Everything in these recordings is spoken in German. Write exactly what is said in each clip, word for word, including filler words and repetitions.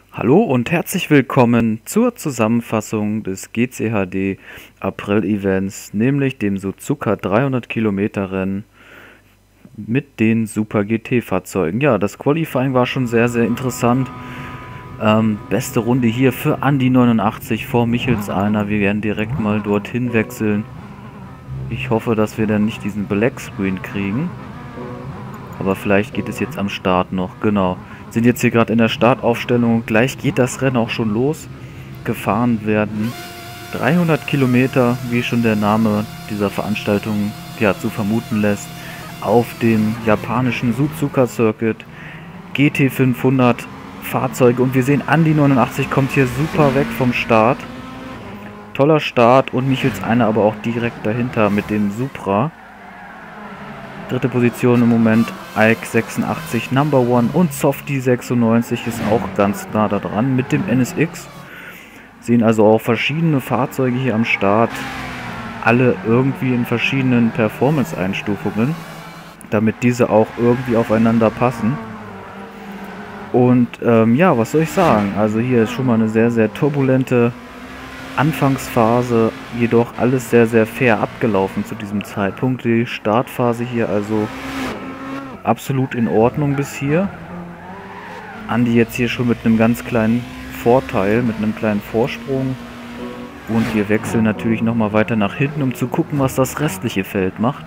Hallo und herzlich willkommen zur Zusammenfassung des G C H D April-Events, nämlich dem Suzuka dreihundert Kilometer Rennen mit den Super G T-Fahrzeugen. Ja, das Qualifying war schon sehr, sehr interessant. Ähm, beste Runde hier für Andi neunundachtzig vor Michelsainer. Wir werden direkt mal dorthin wechseln. Ich hoffe, dass wir dann nicht diesen Black Screen kriegen. Aber vielleicht geht es jetzt am Start noch, genau. Sind jetzt hier gerade in der Startaufstellung. Gleich geht das Rennen auch schon los. Gefahren werden dreihundert Kilometer, wie schon der Name dieser Veranstaltung ja zu vermuten lässt, auf dem japanischen Suzuka Circuit. G T fünfhundert Fahrzeuge und wir sehen, Andi neunundachtzig kommt hier super weg vom Start. Toller Start und Michelsainer aber auch direkt dahinter mit dem Supra. Dritte Position im Moment Ike sechsundachtzig Number One und Softy sechsundneunzig ist auch ganz nah da dran mit dem N S X. Sehen also auch verschiedene Fahrzeuge hier am Start, alle irgendwie in verschiedenen Performance-Einstufungen, damit diese auch irgendwie aufeinander passen. Und ähm, ja, was soll ich sagen, also hier ist schon mal eine sehr, sehr turbulente Anfangsphase, jedoch alles sehr, sehr fair abgelaufen zu diesem Zeitpunkt. Die Startphase hier also absolut in Ordnung bis hier. Andi jetzt hier schon mit einem ganz kleinen Vorteil, mit einem kleinen Vorsprung. Und wir wechseln natürlich nochmal weiter nach hinten, um zu gucken, was das restliche Feld macht.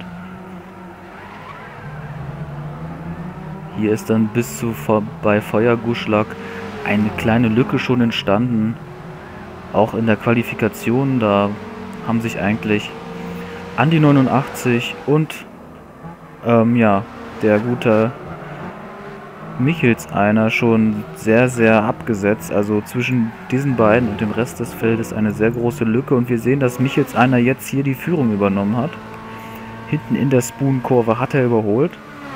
Hier ist dann bis zu bei Feuerguschlack eine kleine Lücke schon entstanden. Auch in der Qualifikation, da haben sich eigentlich Andi neunundachtzig und ähm, ja, der gute Michelsainer schon sehr, sehr abgesetzt. Also zwischen diesen beiden und dem Rest des Feldes eine sehr große Lücke. Und wir sehen, dass Michelsainer jetzt hier die Führung übernommen hat. Hinten in der Spoon-Kurve hat er überholt.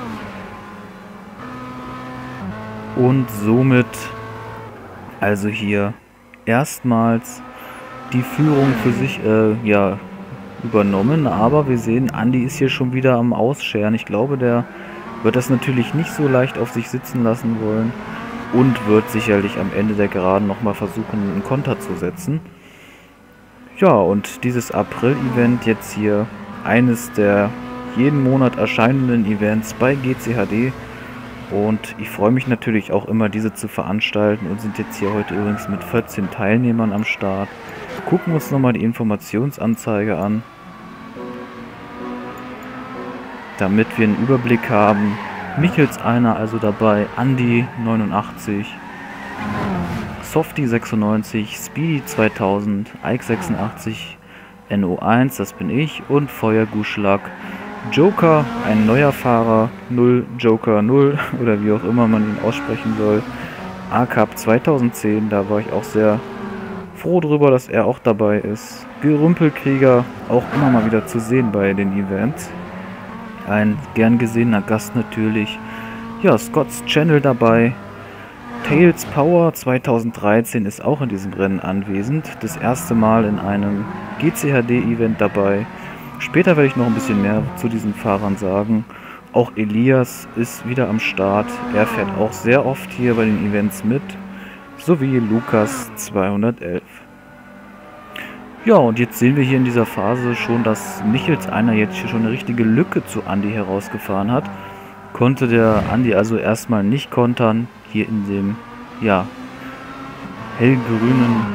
Und somit also hier erstmals die Führung für sich äh, ja, übernommen, aber wir sehen, Andi ist hier schon wieder am Ausscheren. Ich glaube, der wird das natürlich nicht so leicht auf sich sitzen lassen wollen und wird sicherlich am Ende der Geraden nochmal versuchen, einen Konter zu setzen. Ja, und dieses April-Event jetzt hier, eines der jeden Monat erscheinenden Events bei G C H D. Und ich freue mich natürlich auch immer, diese zu veranstalten und sind jetzt hier heute übrigens mit vierzehn Teilnehmern am Start. Gucken uns nochmal die Informationsanzeige an, damit wir einen Überblick haben. Michelsainer also dabei, Andi neunundachtzig, Softy sechsundneunzig, Speedy zweitausend, Ike sechsundachtzig, N O eins, das bin ich, und Feuerguschlack. Joker, ein neuer Fahrer, null Joker null oder wie auch immer man ihn aussprechen soll. A Cup zweitausendzehn, da war ich auch sehr froh drüber, dass er auch dabei ist. Gerümpelkrieger, auch immer mal wieder zu sehen bei den Events. Ein gern gesehener Gast natürlich. Ja, Scott's Channel dabei. Tails Power zweitausenddreizehn ist auch in diesem Rennen anwesend. Das erste Mal in einem G C H D-Event dabei. Später werde ich noch ein bisschen mehr zu diesen Fahrern sagen. Auch Elias ist wieder am Start. Er fährt auch sehr oft hier bei den Events mit. Sowie Lukas zweihundertelf. Ja, und jetzt sehen wir hier in dieser Phase schon, dass Michelsainer jetzt hier schon eine richtige Lücke zu Andi herausgefahren hat. Konnte der Andi also erstmal nicht kontern. Hier in dem, ja, hellgrünen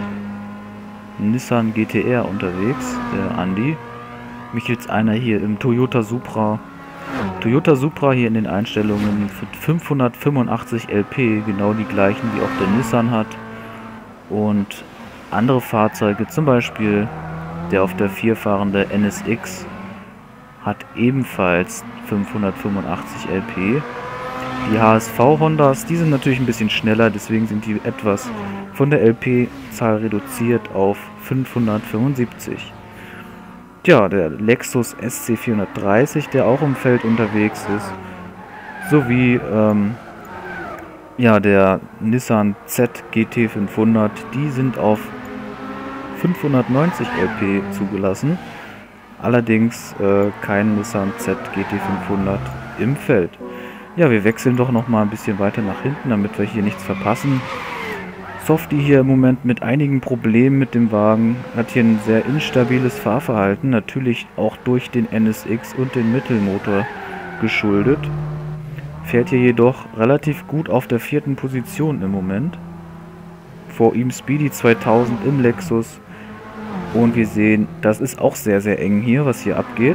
Nissan G T R unterwegs, der Andi. Michelsainer hier im Toyota Supra. Toyota Supra hier in den Einstellungen für fünfhundertfünfundachtzig L P, genau die gleichen wie auch der Nissan hat. Und andere Fahrzeuge, zum Beispiel der auf der vier fahrende N S X, hat ebenfalls fünfhundertfünfundachtzig L P. Die H S V Hondas, die sind natürlich ein bisschen schneller, deswegen sind die etwas von der L P-Zahl reduziert auf fünfhundertfünfundsiebzig. Ja, der Lexus S C vierhundertdreißig, der auch im Feld unterwegs ist, sowie ähm, ja, der Nissan Z G T fünfhundert, die sind auf fünfhundertneunzig L P zugelassen, allerdings äh, kein Nissan Z G T fünfhundert im Feld. Ja, wir wechseln doch noch mal ein bisschen weiter nach hinten, damit wir hier nichts verpassen. Softie hier im Moment mit einigen Problemen mit dem Wagen, hat hier ein sehr instabiles Fahrverhalten, natürlich auch durch den N S X und den Mittelmotor geschuldet. Fährt hier jedoch relativ gut auf der vierten Position im Moment. Vor ihm Speedy zweitausend im Lexus. Und wir sehen, das ist auch sehr, sehr eng hier, was hier abgeht.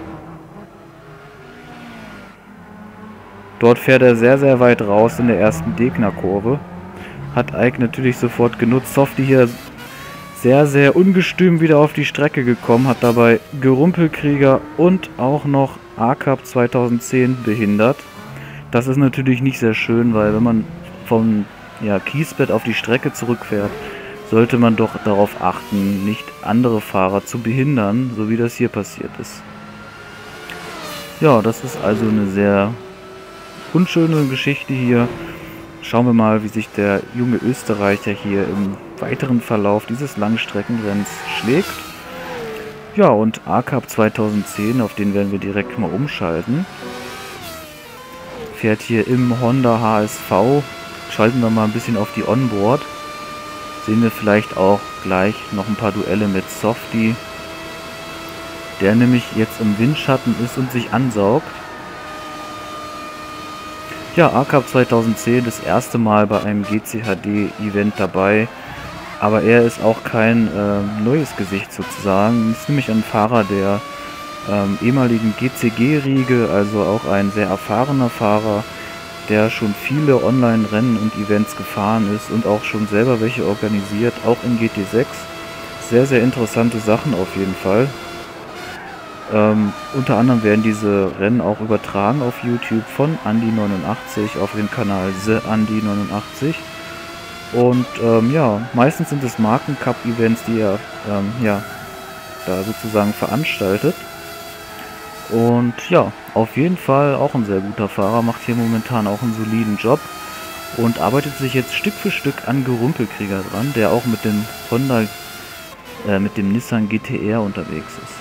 Dort fährt er sehr, sehr weit raus in der ersten Degner-Kurve. Hat Ike natürlich sofort genutzt. Softie hier sehr, sehr ungestüm wieder auf die Strecke gekommen. Hat dabei Gerumpelkrieger und auch noch A C A P zweitausendzehn behindert. Das ist natürlich nicht sehr schön, weil wenn man vom ja, Kiesbett auf die Strecke zurückfährt, sollte man doch darauf achten, nicht andere Fahrer zu behindern, so wie das hier passiert ist. Ja, das ist also eine sehr unschöne Geschichte hier. Schauen wir mal, wie sich der junge Österreicher hier im weiteren Verlauf dieses Langstreckenrenns schlägt. Ja, und A C A P zweitausendzehn, auf den werden wir direkt mal umschalten. Fährt hier im Honda H S V. Schalten wir mal ein bisschen auf die Onboard. Sehen wir vielleicht auch gleich noch ein paar Duelle mit Softie, der nämlich jetzt im Windschatten ist und sich ansaugt. Ja, A C A P zweitausendzehn, das erste Mal bei einem G C H D-Event dabei, aber er ist auch kein äh, neues Gesicht sozusagen. Ist nämlich ein Fahrer der ähm, ehemaligen G C G-Riege, also auch ein sehr erfahrener Fahrer, der schon viele Online-Rennen und Events gefahren ist und auch schon selber welche organisiert, auch in G T sechs. Sehr, sehr interessante Sachen auf jeden Fall. Ähm, unter anderem werden diese Rennen auch übertragen auf YouTube von Andi neunundachtzig auf dem Kanal The Andi neunundachtzig. Und ähm, ja, meistens sind es Marken-Cup-Events, die er ähm, ja, da sozusagen veranstaltet. Und ja, auf jeden Fall auch ein sehr guter Fahrer, macht hier momentan auch einen soliden Job und arbeitet sich jetzt Stück für Stück an Gerumpelkrieger dran, der auch mit dem Honda, äh, mit dem Nissan G T R unterwegs ist.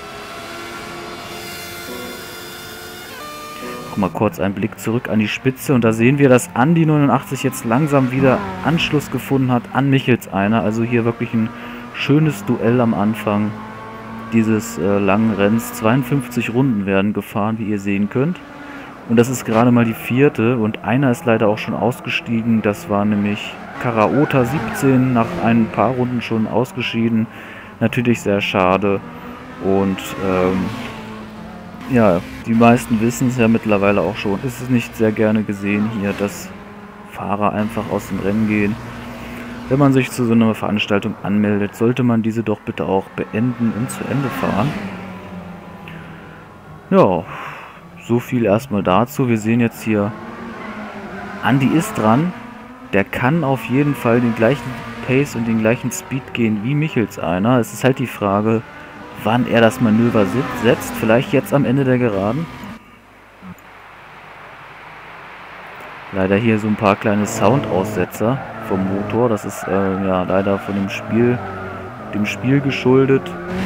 Mal kurz einen Blick zurück an die Spitze und da sehen wir, dass Andi neunundachtzig jetzt langsam wieder Anschluss gefunden hat an Michelseiner. Also hier wirklich ein schönes Duell am Anfang dieses äh, langen Renns. zweiundfünfzig Runden werden gefahren, wie ihr sehen könnt. Und das ist gerade mal die vierte und einer ist leider auch schon ausgestiegen. Das war nämlich Karaota siebzehn, nach ein paar Runden schon ausgeschieden. Natürlich sehr schade und ähm, ja, die meisten wissen es ja mittlerweile auch schon. Es ist nicht sehr gerne gesehen hier, dass Fahrer einfach aus dem Rennen gehen. Wenn man sich zu so einer Veranstaltung anmeldet, sollte man diese doch bitte auch beenden und zu Ende fahren. Ja, so viel erstmal dazu. Wir sehen jetzt hier, Andi ist dran. Der kann auf jeden Fall den gleichen Pace und den gleichen Speed gehen wie Michelseiner. Es ist halt die Frage, wann er das Manöver setzt. Vielleicht jetzt am Ende der Geraden. Leider hier so ein paar kleine Soundaussetzer vom Motor. Das ist äh, ja leider von dem Spiel, dem Spiel geschuldet.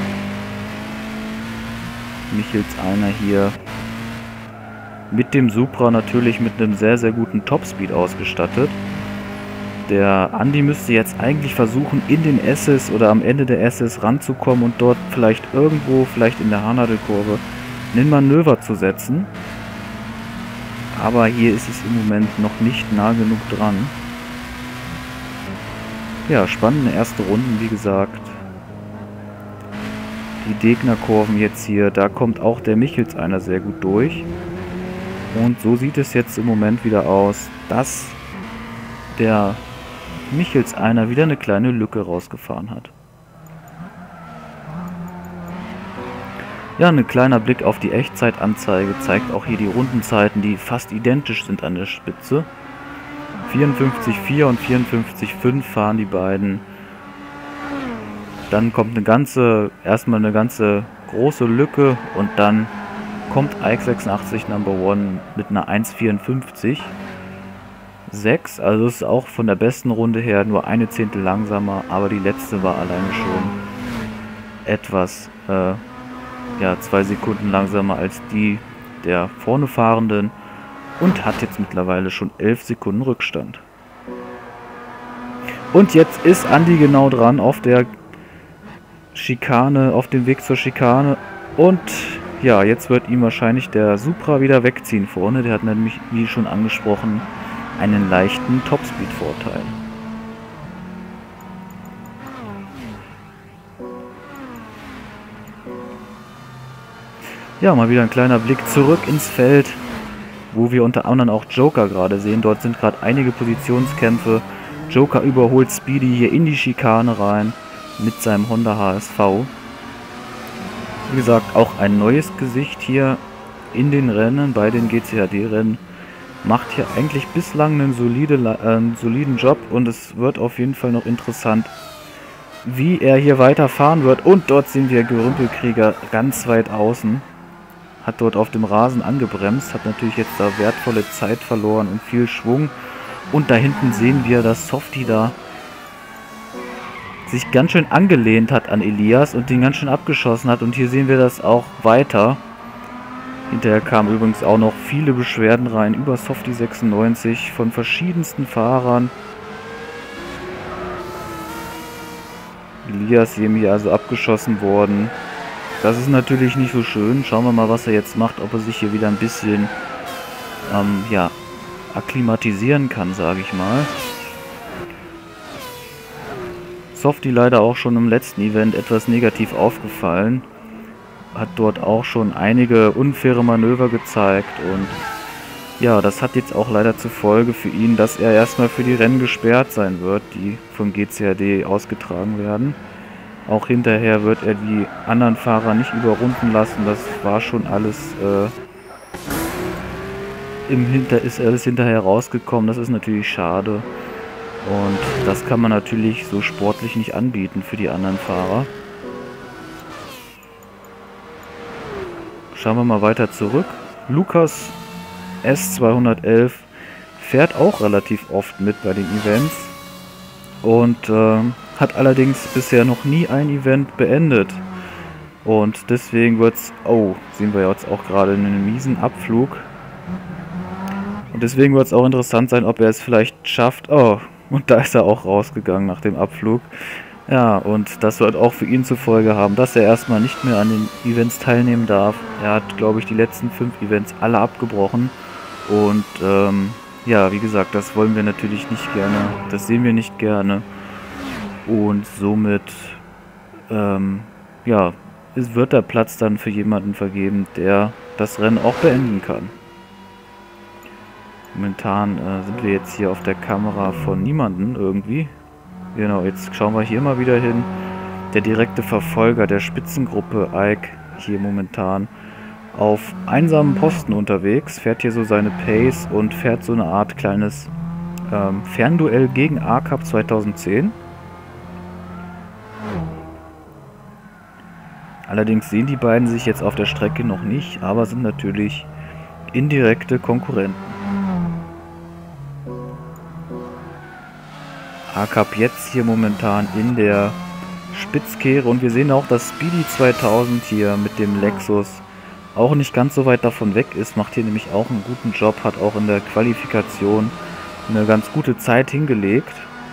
Michelseiner hier mit dem Supra natürlich mit einem sehr, sehr guten Topspeed ausgestattet. Der Andi müsste jetzt eigentlich versuchen, in den S S oder am Ende der S S ranzukommen und dort vielleicht irgendwo, vielleicht in der Haarnadelkurve, ein Manöver zu setzen. Aber hier ist es im Moment noch nicht nah genug dran. Ja, spannende erste Runden, wie gesagt. Die Degner-Kurven jetzt hier, da kommt auch der Michelseiner sehr gut durch. Und so sieht es jetzt im Moment wieder aus, dass der Michelseiner wieder eine kleine Lücke rausgefahren hat. Ja, ein kleiner Blick auf die Echtzeitanzeige zeigt auch hier die Rundenzeiten, die fast identisch sind an der Spitze. vierundfünfzig Komma vier und vierundfünfzig Komma fünf fahren die beiden. Dann kommt eine ganze, erstmal eine ganze große Lücke und dann kommt Ike sechsundachtzig Number One mit einer eins Komma vierundfünfzig. sechs, also ist auch von der besten Runde her nur eine Zehntel langsamer, aber die letzte war alleine schon etwas, äh, ja, zwei Sekunden langsamer als die der vorne Fahrenden und hat jetzt mittlerweile schon elf Sekunden Rückstand. Und jetzt ist Andi genau dran auf der Schikane, auf dem Weg zur Schikane. Und ja, jetzt wird ihm wahrscheinlich der Supra wieder wegziehen vorne. Der hat nämlich, wie schon angesprochen, einen leichten Topspeed-Vorteil. Ja, mal wieder ein kleiner Blick zurück ins Feld, wo wir unter anderem auch Joker gerade sehen. Dort sind gerade einige Positionskämpfe. Joker überholt Speedy hier in die Schikane rein mit seinem Honda H S V. Wie gesagt, auch ein neues Gesicht hier in den Rennen, bei den G C H D-Rennen. Macht hier eigentlich bislang einen, solide, äh, einen soliden Job und es wird auf jeden Fall noch interessant, wie er hier weiterfahren wird. Und dort sehen wir Gerümpelkrieger ganz weit außen. Hat dort auf dem Rasen angebremst, hat natürlich jetzt da wertvolle Zeit verloren und viel Schwung. Und da hinten sehen wir, dass Softy da sich ganz schön angelehnt hat an Elias und den ganz schön abgeschossen hat. Und hier sehen wir das auch weiter. Hinterher kamen übrigens auch noch viele Beschwerden rein über Softy sechsundneunzig von verschiedensten Fahrern. Elias hier also abgeschossen worden. Das ist natürlich nicht so schön. Schauen wir mal, was er jetzt macht, ob er sich hier wieder ein bisschen ähm, ja, akklimatisieren kann, sage ich mal. Softy leider auch schon im letzten Event etwas negativ aufgefallen. Hat dort auch schon einige unfaire Manöver gezeigt und ja, das hat jetzt auch leider zur Folge für ihn, dass er erstmal für die Rennen gesperrt sein wird, die vom G C H D ausgetragen werden. Auch hinterher wird er die anderen Fahrer nicht überrunden lassen. Das war schon alles äh, im Hinter ist alles hinterher rausgekommen. Das ist natürlich schade. Und das kann man natürlich so sportlich nicht anbieten für die anderen Fahrer. Schauen wir mal weiter zurück. Lukas S zweihundertelf fährt auch relativ oft mit bei den Events. Und äh, hat allerdings bisher noch nie ein Event beendet. Und deswegen wird es... Oh, sehen wir jetzt auch gerade einen miesen Abflug. Und deswegen wird es auch interessant sein, ob er es vielleicht schafft. Oh, und da ist er auch rausgegangen nach dem Abflug. Ja, und das wird auch für ihn zur Folge haben, dass er erstmal nicht mehr an den Events teilnehmen darf. Er hat, glaube ich, die letzten fünf Events alle abgebrochen. Und ähm, ja, wie gesagt, das wollen wir natürlich nicht gerne. Das sehen wir nicht gerne. Und somit, ähm, ja, es wird der Platz dann für jemanden vergeben, der das Rennen auch beenden kann. Momentan äh, sind wir jetzt hier auf der Kamera von niemanden irgendwie. Genau, jetzt schauen wir hier mal wieder hin. Der direkte Verfolger der Spitzengruppe Ike hier momentan auf einsamen Posten unterwegs, fährt hier so seine Pace und fährt so eine Art kleines ähm, Fernduell gegen A Cup zweitausendzehn. Allerdings sehen die beiden sich jetzt auf der Strecke noch nicht, aber sind natürlich indirekte Konkurrenten. A Cup jetzt hier momentan in der Spitzkehre und wir sehen auch, dass Speedy zweitausend hier mit dem Lexus auch nicht ganz so weit davon weg ist, macht hier nämlich auch einen guten Job, hat auch in der Qualifikation eine ganz gute Zeit hingelegt.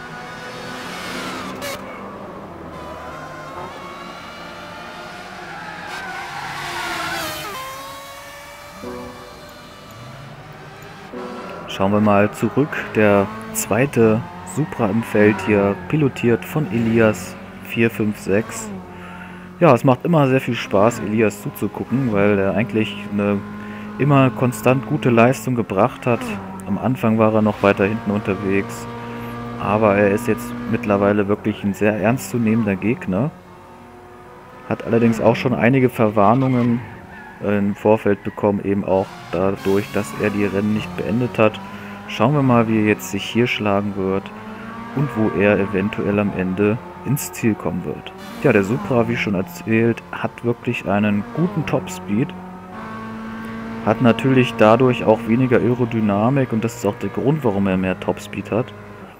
Schauen wir mal zurück, der zweite Supra im Feld hier, pilotiert von Elias vier fünf sechs. Ja, es macht immer sehr viel Spaß, Elias zuzugucken, weil er eigentlich eine immer konstant gute Leistung gebracht hat. Am Anfang war er noch weiter hinten unterwegs, aber er ist jetzt mittlerweile wirklich ein sehr ernstzunehmender Gegner. Hat allerdings auch schon einige Verwarnungen im Vorfeld bekommen, eben auch dadurch, dass er die Rennen nicht beendet hat. Schauen wir mal, wie er jetzt sich hier schlagen wird und wo er eventuell am Ende ins Ziel kommen wird. Ja, der Supra, wie schon erzählt, hat wirklich einen guten Topspeed. Hat natürlich dadurch auch weniger Aerodynamik und das ist auch der Grund, warum er mehr Topspeed hat.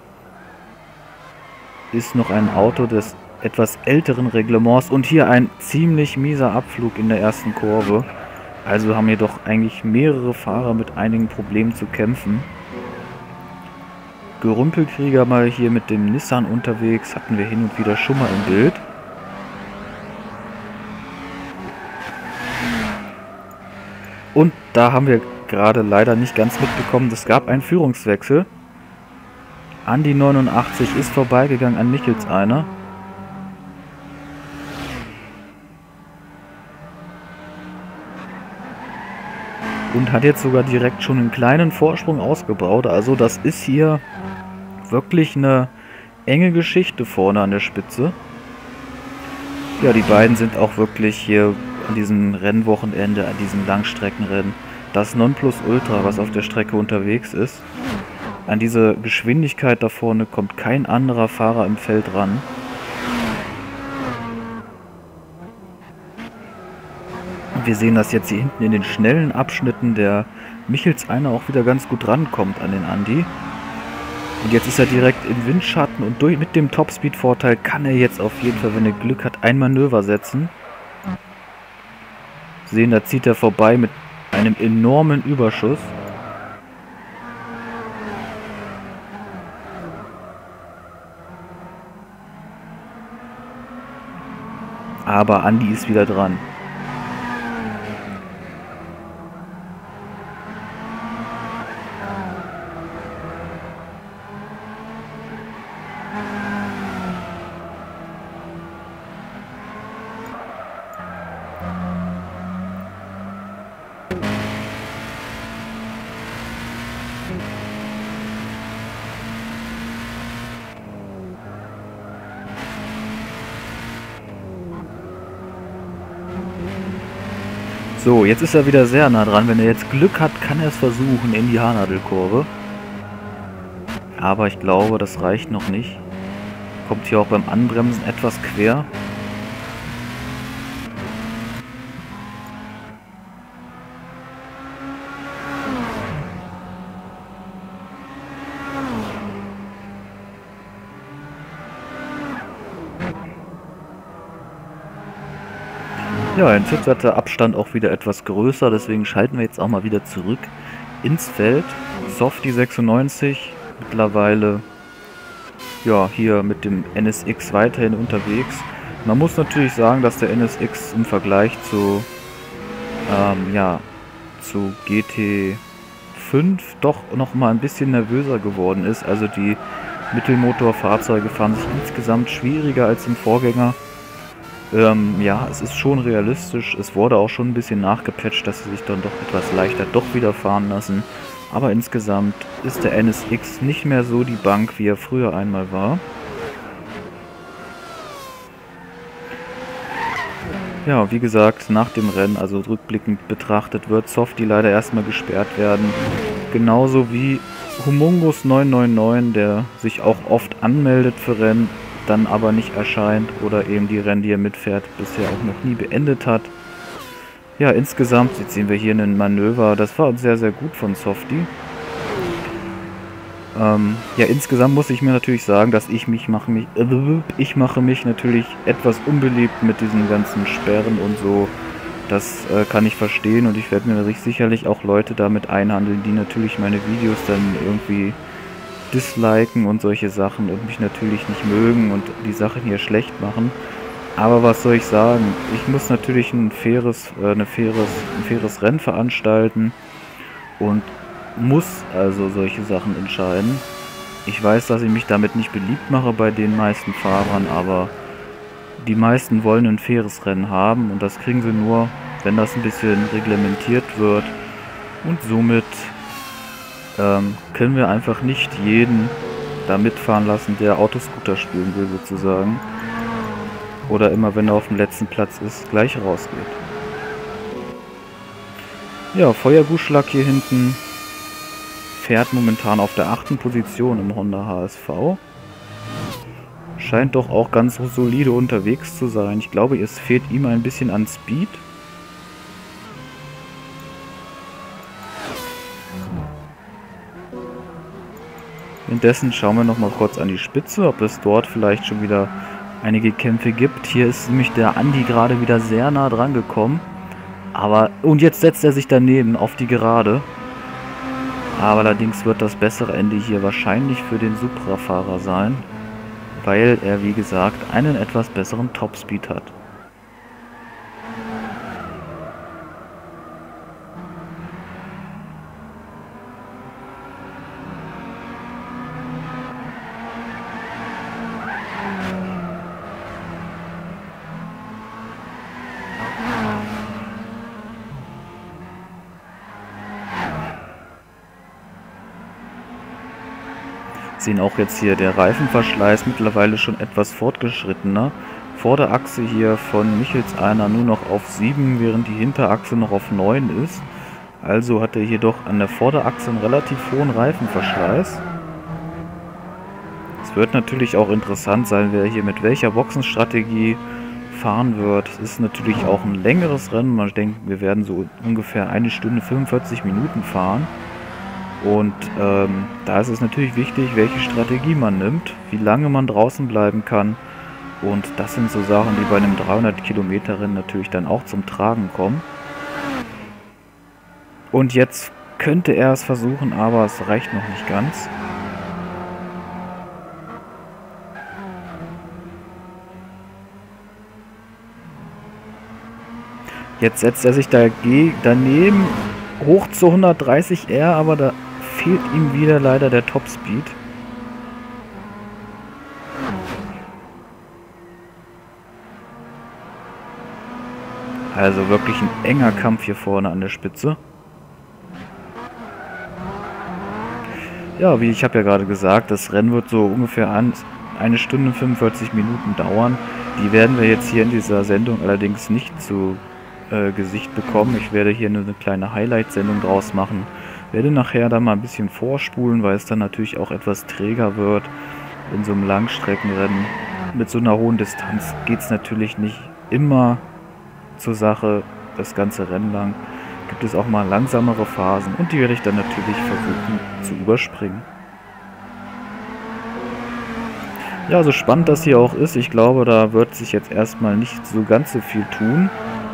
Ist noch ein Auto des etwas älteren Reglements und hier ein ziemlich mieser Abflug in der ersten Kurve. Also haben hier doch eigentlich mehrere Fahrer mit einigen Problemen zu kämpfen. Gerümpelkrieger mal hier mit dem Nissan unterwegs. Hatten wir hin und wieder schon mal im Bild. Und da haben wir gerade leider nicht ganz mitbekommen, es gab einen Führungswechsel. Andi neunundachtzig ist vorbeigegangen an Michels einer. Und hat jetzt sogar direkt schon einen kleinen Vorsprung ausgebaut. Also das ist hier wirklich eine enge Geschichte vorne an der Spitze. Ja, die beiden sind auch wirklich hier an diesem Rennwochenende, an diesem Langstreckenrennen, das Nonplusultra, was auf der Strecke unterwegs ist. An diese Geschwindigkeit da vorne kommt kein anderer Fahrer im Feld ran. Wir sehen, dass jetzt hier hinten in den schnellen Abschnitten der Michels einer auch wieder ganz gut rankommt an den Andi. Und jetzt ist er direkt im Windschatten und durch, mit dem Topspeed-Vorteil kann er jetzt auf jeden Fall, wenn er Glück hat, ein Manöver setzen. Sehen, da zieht er vorbei mit einem enormen Überschuss. Aber Andi ist wieder dran. So, jetzt ist er wieder sehr nah dran. Wenn er jetzt Glück hat, kann er es versuchen in die Haarnadelkurve. Aber ich glaube, das reicht noch nicht. Kommt hier auch beim Anbremsen etwas quer. Ja, jetzt wird der Abstand auch wieder etwas größer, deswegen schalten wir jetzt auch mal wieder zurück ins Feld. Softy sechsundneunzig, mittlerweile ja hier mit dem N S X weiterhin unterwegs. Man muss natürlich sagen, dass der N S X im Vergleich zu, ähm, ja, zu G T fünf doch noch mal ein bisschen nervöser geworden ist. Also die Mittelmotorfahrzeuge fahren sich insgesamt schwieriger als im Vorgänger. Ähm, ja, es ist schon realistisch. Es wurde auch schon ein bisschen nachgepatcht, dass sie sich dann doch etwas leichter doch wieder fahren lassen. Aber insgesamt ist der N S X nicht mehr so die Bank, wie er früher einmal war. Ja, wie gesagt, nach dem Rennen, also rückblickend betrachtet, wird Softy leider erstmal gesperrt werden. Genauso wie Humungus neun neun neun, der sich auch oft anmeldet für Rennen, dann aber nicht erscheint oder eben die Rennen, die er mitfährt, bisher auch noch nie beendet hat. Ja, insgesamt, jetzt sehen wir hier ein Manöver, das war sehr, sehr gut von Softy. Ähm, ja, insgesamt muss ich mir natürlich sagen, dass ich mich mache mich, äh, ich mache mich natürlich etwas unbeliebt mit diesen ganzen Sperren und so. Das äh, kann ich verstehen und ich werde mir sicherlich auch Leute damit einhandeln, die natürlich meine Videos dann irgendwie disliken und solche Sachen und mich natürlich nicht mögen und die Sachen hier schlecht machen. Aber was soll ich sagen? Ich muss natürlich ein faires, äh, eine faires, ein faires Rennen veranstalten und muss also solche Sachen entscheiden. Ich weiß, dass ich mich damit nicht beliebt mache bei den meisten Fahrern, aber die meisten wollen ein faires Rennen haben und das kriegen sie nur, wenn das ein bisschen reglementiert wird und somit ähm, können wir einfach nicht jeden da mitfahren lassen, der Autoscooter spielen will sozusagen. Oder immer, wenn er auf dem letzten Platz ist, gleich rausgeht. Ja, Feuerguschlack hier hinten fährt momentan auf der achten Position im Honda H S V. Scheint doch auch ganz solide unterwegs zu sein. Ich glaube, es fehlt ihm ein bisschen an Speed. Währenddessen schauen wir noch mal kurz an die Spitze, ob es dort vielleicht schon wieder einige Kämpfe gibt. Hier ist nämlich der Andi gerade wieder sehr nah dran gekommen. Aber, und jetzt setzt er sich daneben auf die Gerade. Aber allerdings wird das bessere Ende hier wahrscheinlich für den Supra-Fahrer sein, weil er, wie gesagt, einen etwas besseren Topspeed hat. Sehen auch jetzt hier der Reifenverschleiß mittlerweile schon etwas fortgeschrittener. Vorderachse hier von Michels einer nur noch auf sieben, während die Hinterachse noch auf neun ist. Also hat er hier doch an der Vorderachse einen relativ hohen Reifenverschleiß. Es wird natürlich auch interessant sein, wer hier mit welcher Boxenstrategie fahren wird. Es ist natürlich auch ein längeres Rennen. Man denkt, wir werden so ungefähr eine Stunde fünfundvierzig Minuten fahren. Und ähm, da ist es natürlich wichtig, welche Strategie man nimmt, wie lange man draußen bleiben kann. Und das sind so Sachen, die bei einem dreihundert Kilometer Rennen natürlich dann auch zum Tragen kommen. Und jetzt könnte er es versuchen, aber es reicht noch nicht ganz. Jetzt setzt er sich dagegen, daneben hoch zu hundertdreißig R, aber da fehlt ihm wieder leider der Topspeed. Also wirklich ein enger Kampf hier vorne an der Spitze. Ja, wie ich habe ja gerade gesagt, das Rennen wird so ungefähr an eine Stunde fünfundvierzig Minuten dauern. Die werden wir jetzt hier in dieser Sendung allerdings nicht zu äh, Gesicht bekommen. Ich werde hier nur eine kleine Highlight-Sendung draus machen. Werde nachher dann mal ein bisschen vorspulen, weil es dann natürlich auch etwas träger wird. In so einem Langstreckenrennen mit so einer hohen Distanz geht es natürlich nicht immer zur Sache, das ganze Rennen lang. Gibt es auch mal langsamere Phasen und die werde ich dann natürlich versuchen zu überspringen. Ja, so spannend das hier auch ist, ich glaube, da wird sich jetzt erstmal nicht so ganz so viel tun.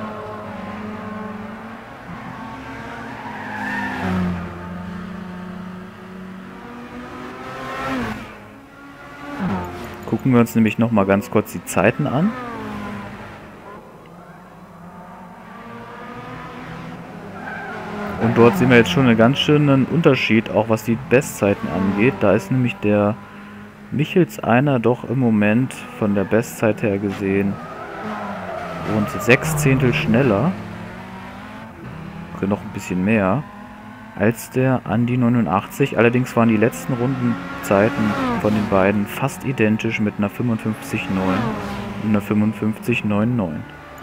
Gucken wir uns nämlich noch mal ganz kurz die Zeiten an. Und dort sehen wir jetzt schon einen ganz schönen Unterschied, auch was die Bestzeiten angeht. Da ist nämlich der Michels einer doch im Moment von der Bestzeit her gesehen rund sechs Zehntel schneller, oder noch ein bisschen mehr, als der Andi neunundachtzig. Allerdings waren die letzten Rundenzeiten von den beiden fast identisch mit einer fünfundfünfzig Komma neun und einer fünfundfünfzig Komma neunundneunzig.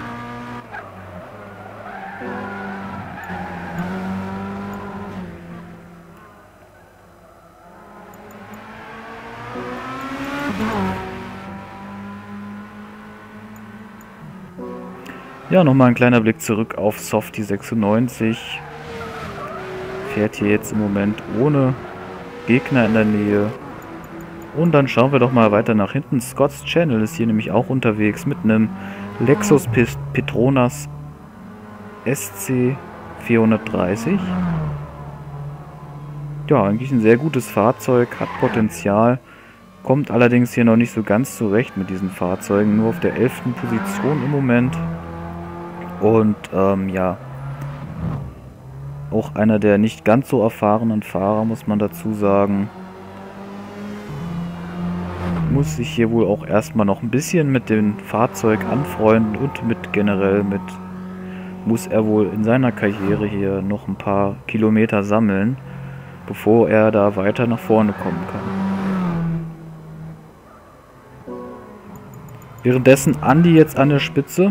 Ja, nochmal ein kleiner Blick zurück auf Softy sechsundneunzig. Fährt hier jetzt im Moment ohne Gegner in der Nähe. Und dann schauen wir doch mal weiter nach hinten. Scott's Channel ist hier nämlich auch unterwegs mit einem Lexus Petronas S C vierhundertdreißig. Ja, eigentlich ein sehr gutes Fahrzeug, hat Potenzial. Kommt allerdings hier noch nicht so ganz zurecht mit diesen Fahrzeugen. Nur auf der elften Position im Moment. Und ähm, ja, auch einer der nicht ganz so erfahrenen Fahrer, muss man dazu sagen. Muss sich hier wohl auch erstmal noch ein bisschen mit dem Fahrzeug anfreunden und mit generell mit, muss er wohl in seiner Karriere hier noch ein paar Kilometer sammeln, bevor er da weiter nach vorne kommen kann. Währenddessen Andi jetzt an der Spitze.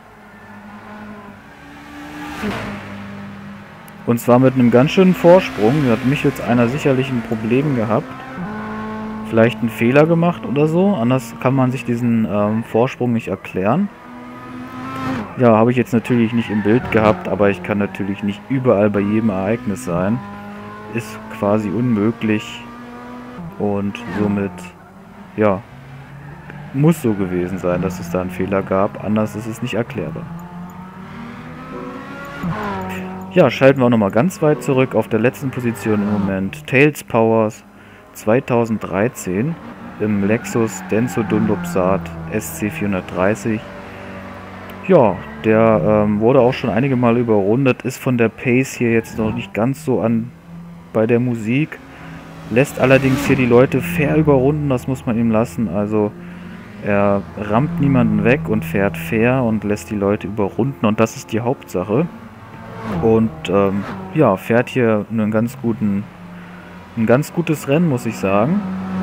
Und zwar mit einem ganz schönen Vorsprung. Da hat Michels einer sicherlich ein Problem gehabt. Vielleicht einen Fehler gemacht oder so. Anders kann man sich diesen ähm, Vorsprung nicht erklären. Ja, habe ich jetzt natürlich nicht im Bild gehabt, aber ich kann natürlich nicht überall bei jedem Ereignis sein. Ist quasi unmöglich. Und somit, ja, muss so gewesen sein, dass es da einen Fehler gab. Anders ist es nicht erklärbar. Ja, schalten wir auch nochmal ganz weit zurück auf der letzten Position im Moment. Tails Powers zweitausenddreizehn im Lexus Denso Dunlop Saat S C vierhundertdreißig. Ja, der ähm, wurde auch schon einige Mal überrundet, ist von der Pace hier jetzt noch nicht ganz so an bei der Musik. Lässt allerdings hier die Leute fair überrunden, das muss man ihm lassen. Also er rammt niemanden weg und fährt fair und lässt die Leute überrunden und das ist die Hauptsache. Und ähm, ja, fährt hier einen ganz guten, ein ganz gutes Rennen, muss ich sagen.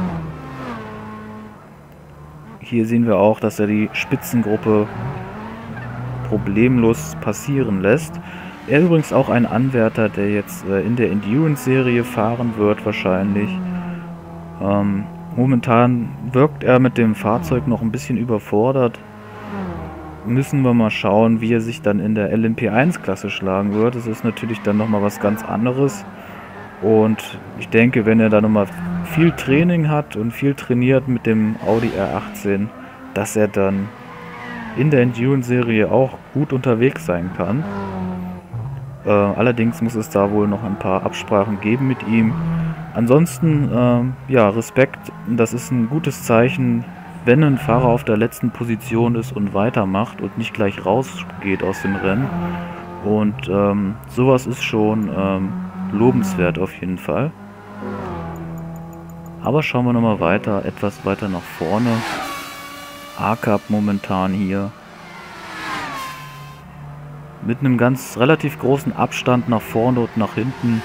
Hier sehen wir auch, dass er die Spitzengruppe problemlos passieren lässt. Er übrigens auch ein Anwärter, der jetzt äh, in der Endurance-Serie fahren wird wahrscheinlich. Ähm, momentan wirkt er mit dem Fahrzeug noch ein bisschen überfordert. Müssen wir mal schauen, wie er sich dann in der L M P eins Klasse schlagen wird. Das ist natürlich dann nochmal was ganz anderes. Und ich denke, wenn er da nochmal viel Training hat und viel trainiert mit dem Audi R achtzehn, dass er dann in der Endurance-Serie auch gut unterwegs sein kann. Äh, allerdings muss es da wohl noch ein paar Absprachen geben mit ihm. Ansonsten, äh, ja, Respekt, das ist ein gutes Zeichen, wenn ein Fahrer auf der letzten Position ist und weitermacht und nicht gleich rausgeht aus dem Rennen. Und ähm, sowas ist schon ähm, lobenswert auf jeden Fall. Aber schauen wir nochmal weiter, etwas weiter nach vorne. A-Cup momentan hier. Mit einem ganz relativ großen Abstand nach vorne und nach hinten.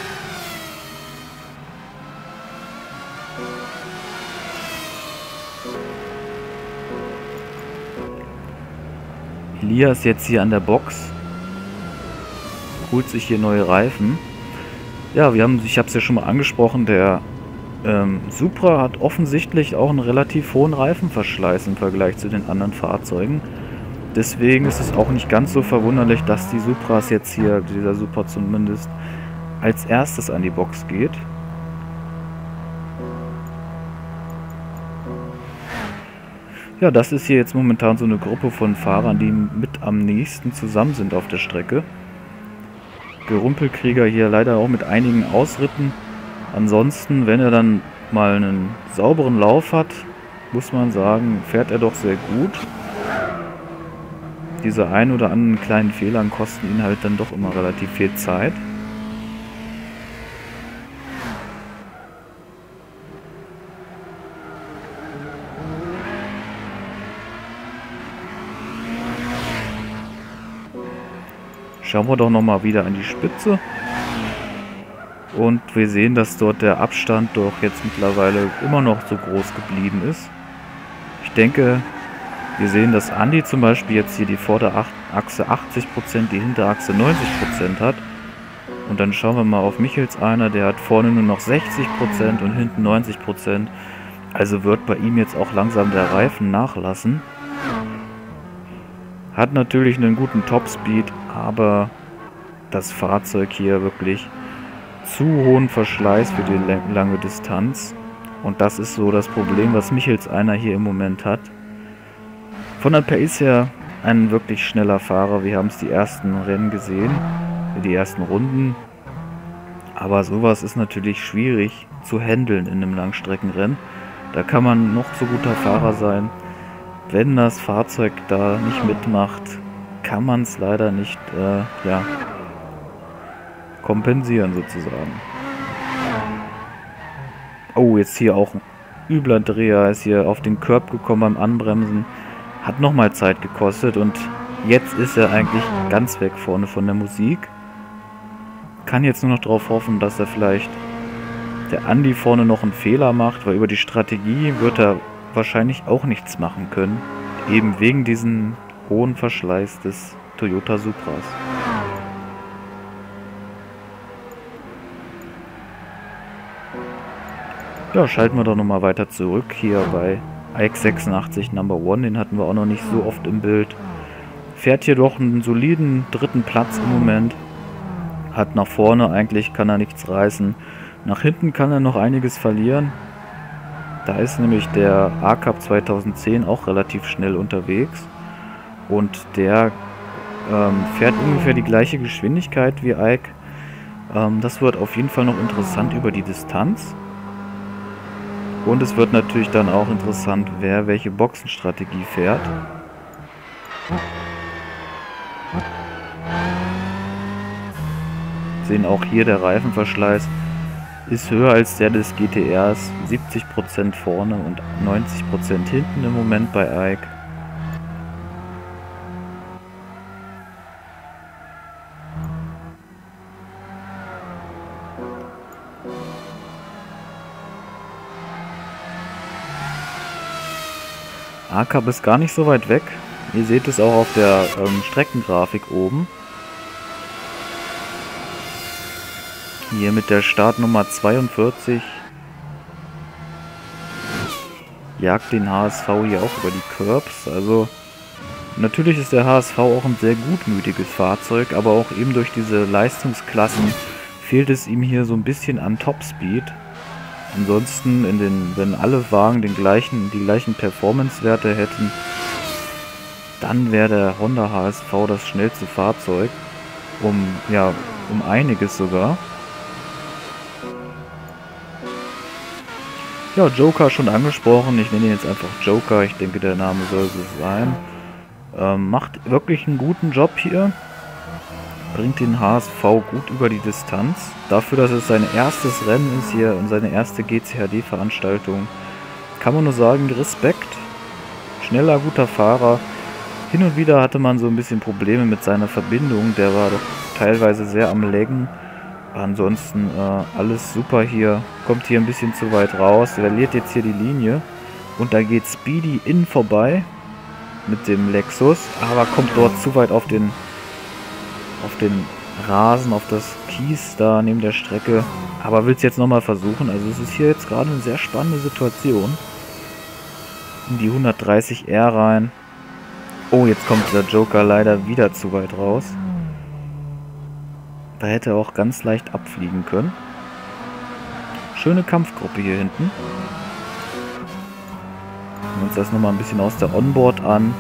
Elias jetzt hier an der Box. Holt sich hier neue Reifen. Ja, wir haben, ich habe es ja schon mal angesprochen, der ähm, Supra hat offensichtlich auch einen relativ hohen Reifenverschleiß im Vergleich zu den anderen Fahrzeugen. Deswegen ist es auch nicht ganz so verwunderlich, dass die Supras jetzt hier, dieser Supra zumindest, als erstes an die Box geht. Ja, das ist hier jetzt momentan so eine Gruppe von Fahrern, die mit am nächsten zusammen sind auf der Strecke. Gerumpelkrieger hier leider auch mit einigen Ausritten. Ansonsten, wenn er dann mal einen sauberen Lauf hat, muss man sagen, fährt er doch sehr gut. Diese ein oder anderen kleinen Fehlern kosten ihn halt dann doch immer relativ viel Zeit. Schauen wir doch nochmal wieder an die Spitze. Und wir sehen, dass dort der Abstand doch jetzt mittlerweile immer noch so groß geblieben ist. Ich denke, wir sehen, dass Andi zum Beispiel jetzt hier die Vorderachse achtzig Prozent, die Hinterachse neunzig Prozent hat. Und dann schauen wir mal auf Michels einer, der hat vorne nur noch sechzig Prozent und hinten neunzig Prozent. Also wird bei ihm jetzt auch langsam der Reifen nachlassen. Hat natürlich einen guten Topspeed, aber das Fahrzeug hier wirklich zu hohen Verschleiß für die lange Distanz. Und das ist so das Problem, was Michels einer hier im Moment hat. Von der Pace her ein wirklich schneller Fahrer. Wir haben es die ersten Rennen gesehen, die ersten Runden. Aber sowas ist natürlich schwierig zu handeln in einem Langstreckenrennen. Da kann man noch so guter Fahrer sein. Wenn das Fahrzeug da nicht mitmacht, kann man es leider nicht äh, ja, kompensieren sozusagen. Oh, jetzt hier auch ein übler Dreher, ist hier auf den Curb gekommen beim Anbremsen. Hat nochmal Zeit gekostet und jetzt ist er eigentlich ganz weg vorne von der Musik. Kann jetzt nur noch darauf hoffen, dass er vielleicht der Andi vorne noch einen Fehler macht, weil über die Strategie wird er wahrscheinlich auch nichts machen können. Eben wegen diesem hohen Verschleiß des Toyota Supras. Ja, schalten wir doch nochmal weiter zurück hier bei I X sechsundachtzig Number One. Den hatten wir auch noch nicht so oft im Bild. Fährt hier doch einen soliden dritten Platz im Moment. Hat nach vorne eigentlich, kann er nichts reißen. Nach hinten kann er noch einiges verlieren. Da ist nämlich der A-Cup zweitausendzehn auch relativ schnell unterwegs. Und der Ähm, fährt ungefähr die gleiche Geschwindigkeit wie Ike. Ähm, das wird auf jeden Fall noch interessant über die Distanz. Und es wird natürlich dann auch interessant, wer welche Boxenstrategie fährt. Sehen auch hier, der Reifenverschleiß ist höher als der des G T Rs. siebzig Prozent vorne und neunzig Prozent hinten im Moment bei Ike. A K A B ist gar nicht so weit weg. Ihr seht es auch auf der ähm, Streckengrafik oben. Hier mit der Startnummer zweiundvierzig jagt den H S V hier auch über die Curbs. Also natürlich ist der H S V auch ein sehr gutmütiges Fahrzeug, aber auch eben durch diese Leistungsklassen fehlt es ihm hier so ein bisschen an Topspeed. Ansonsten, in den, wenn alle Wagen den gleichen, die gleichen Performance-Werte hätten, dann wäre der Honda H S V das schnellste Fahrzeug. Um, ja, um einiges sogar. Ja, Joker schon angesprochen. Ich nenne ihn jetzt einfach Joker. Ich denke, der Name soll so sein. Ähm, macht wirklich einen guten Job hier. Bringt den H S V gut über die Distanz. Dafür, dass es sein erstes Rennen ist hier und seine erste G C H D-Veranstaltung, kann man nur sagen, Respekt. Schneller, guter Fahrer. Hin und wieder hatte man so ein bisschen Probleme mit seiner Verbindung. Der war doch teilweise sehr am Laggen. Ansonsten äh, alles super hier. Kommt hier ein bisschen zu weit raus. Er verliert jetzt hier die Linie. Und da geht Speedy innen vorbei mit dem Lexus. Aber kommt dort zu weit auf den, auf den Rasen, auf das Kies da neben der Strecke. Aber will es jetzt nochmal versuchen. Also es ist hier jetzt gerade eine sehr spannende Situation. In die hundertdreißig R rein. Oh, jetzt kommt der Joker leider wieder zu weit raus. Da hätte er auch ganz leicht abfliegen können. Schöne Kampfgruppe hier hinten. Gucken wir uns das nochmal ein bisschen aus der Onboard an.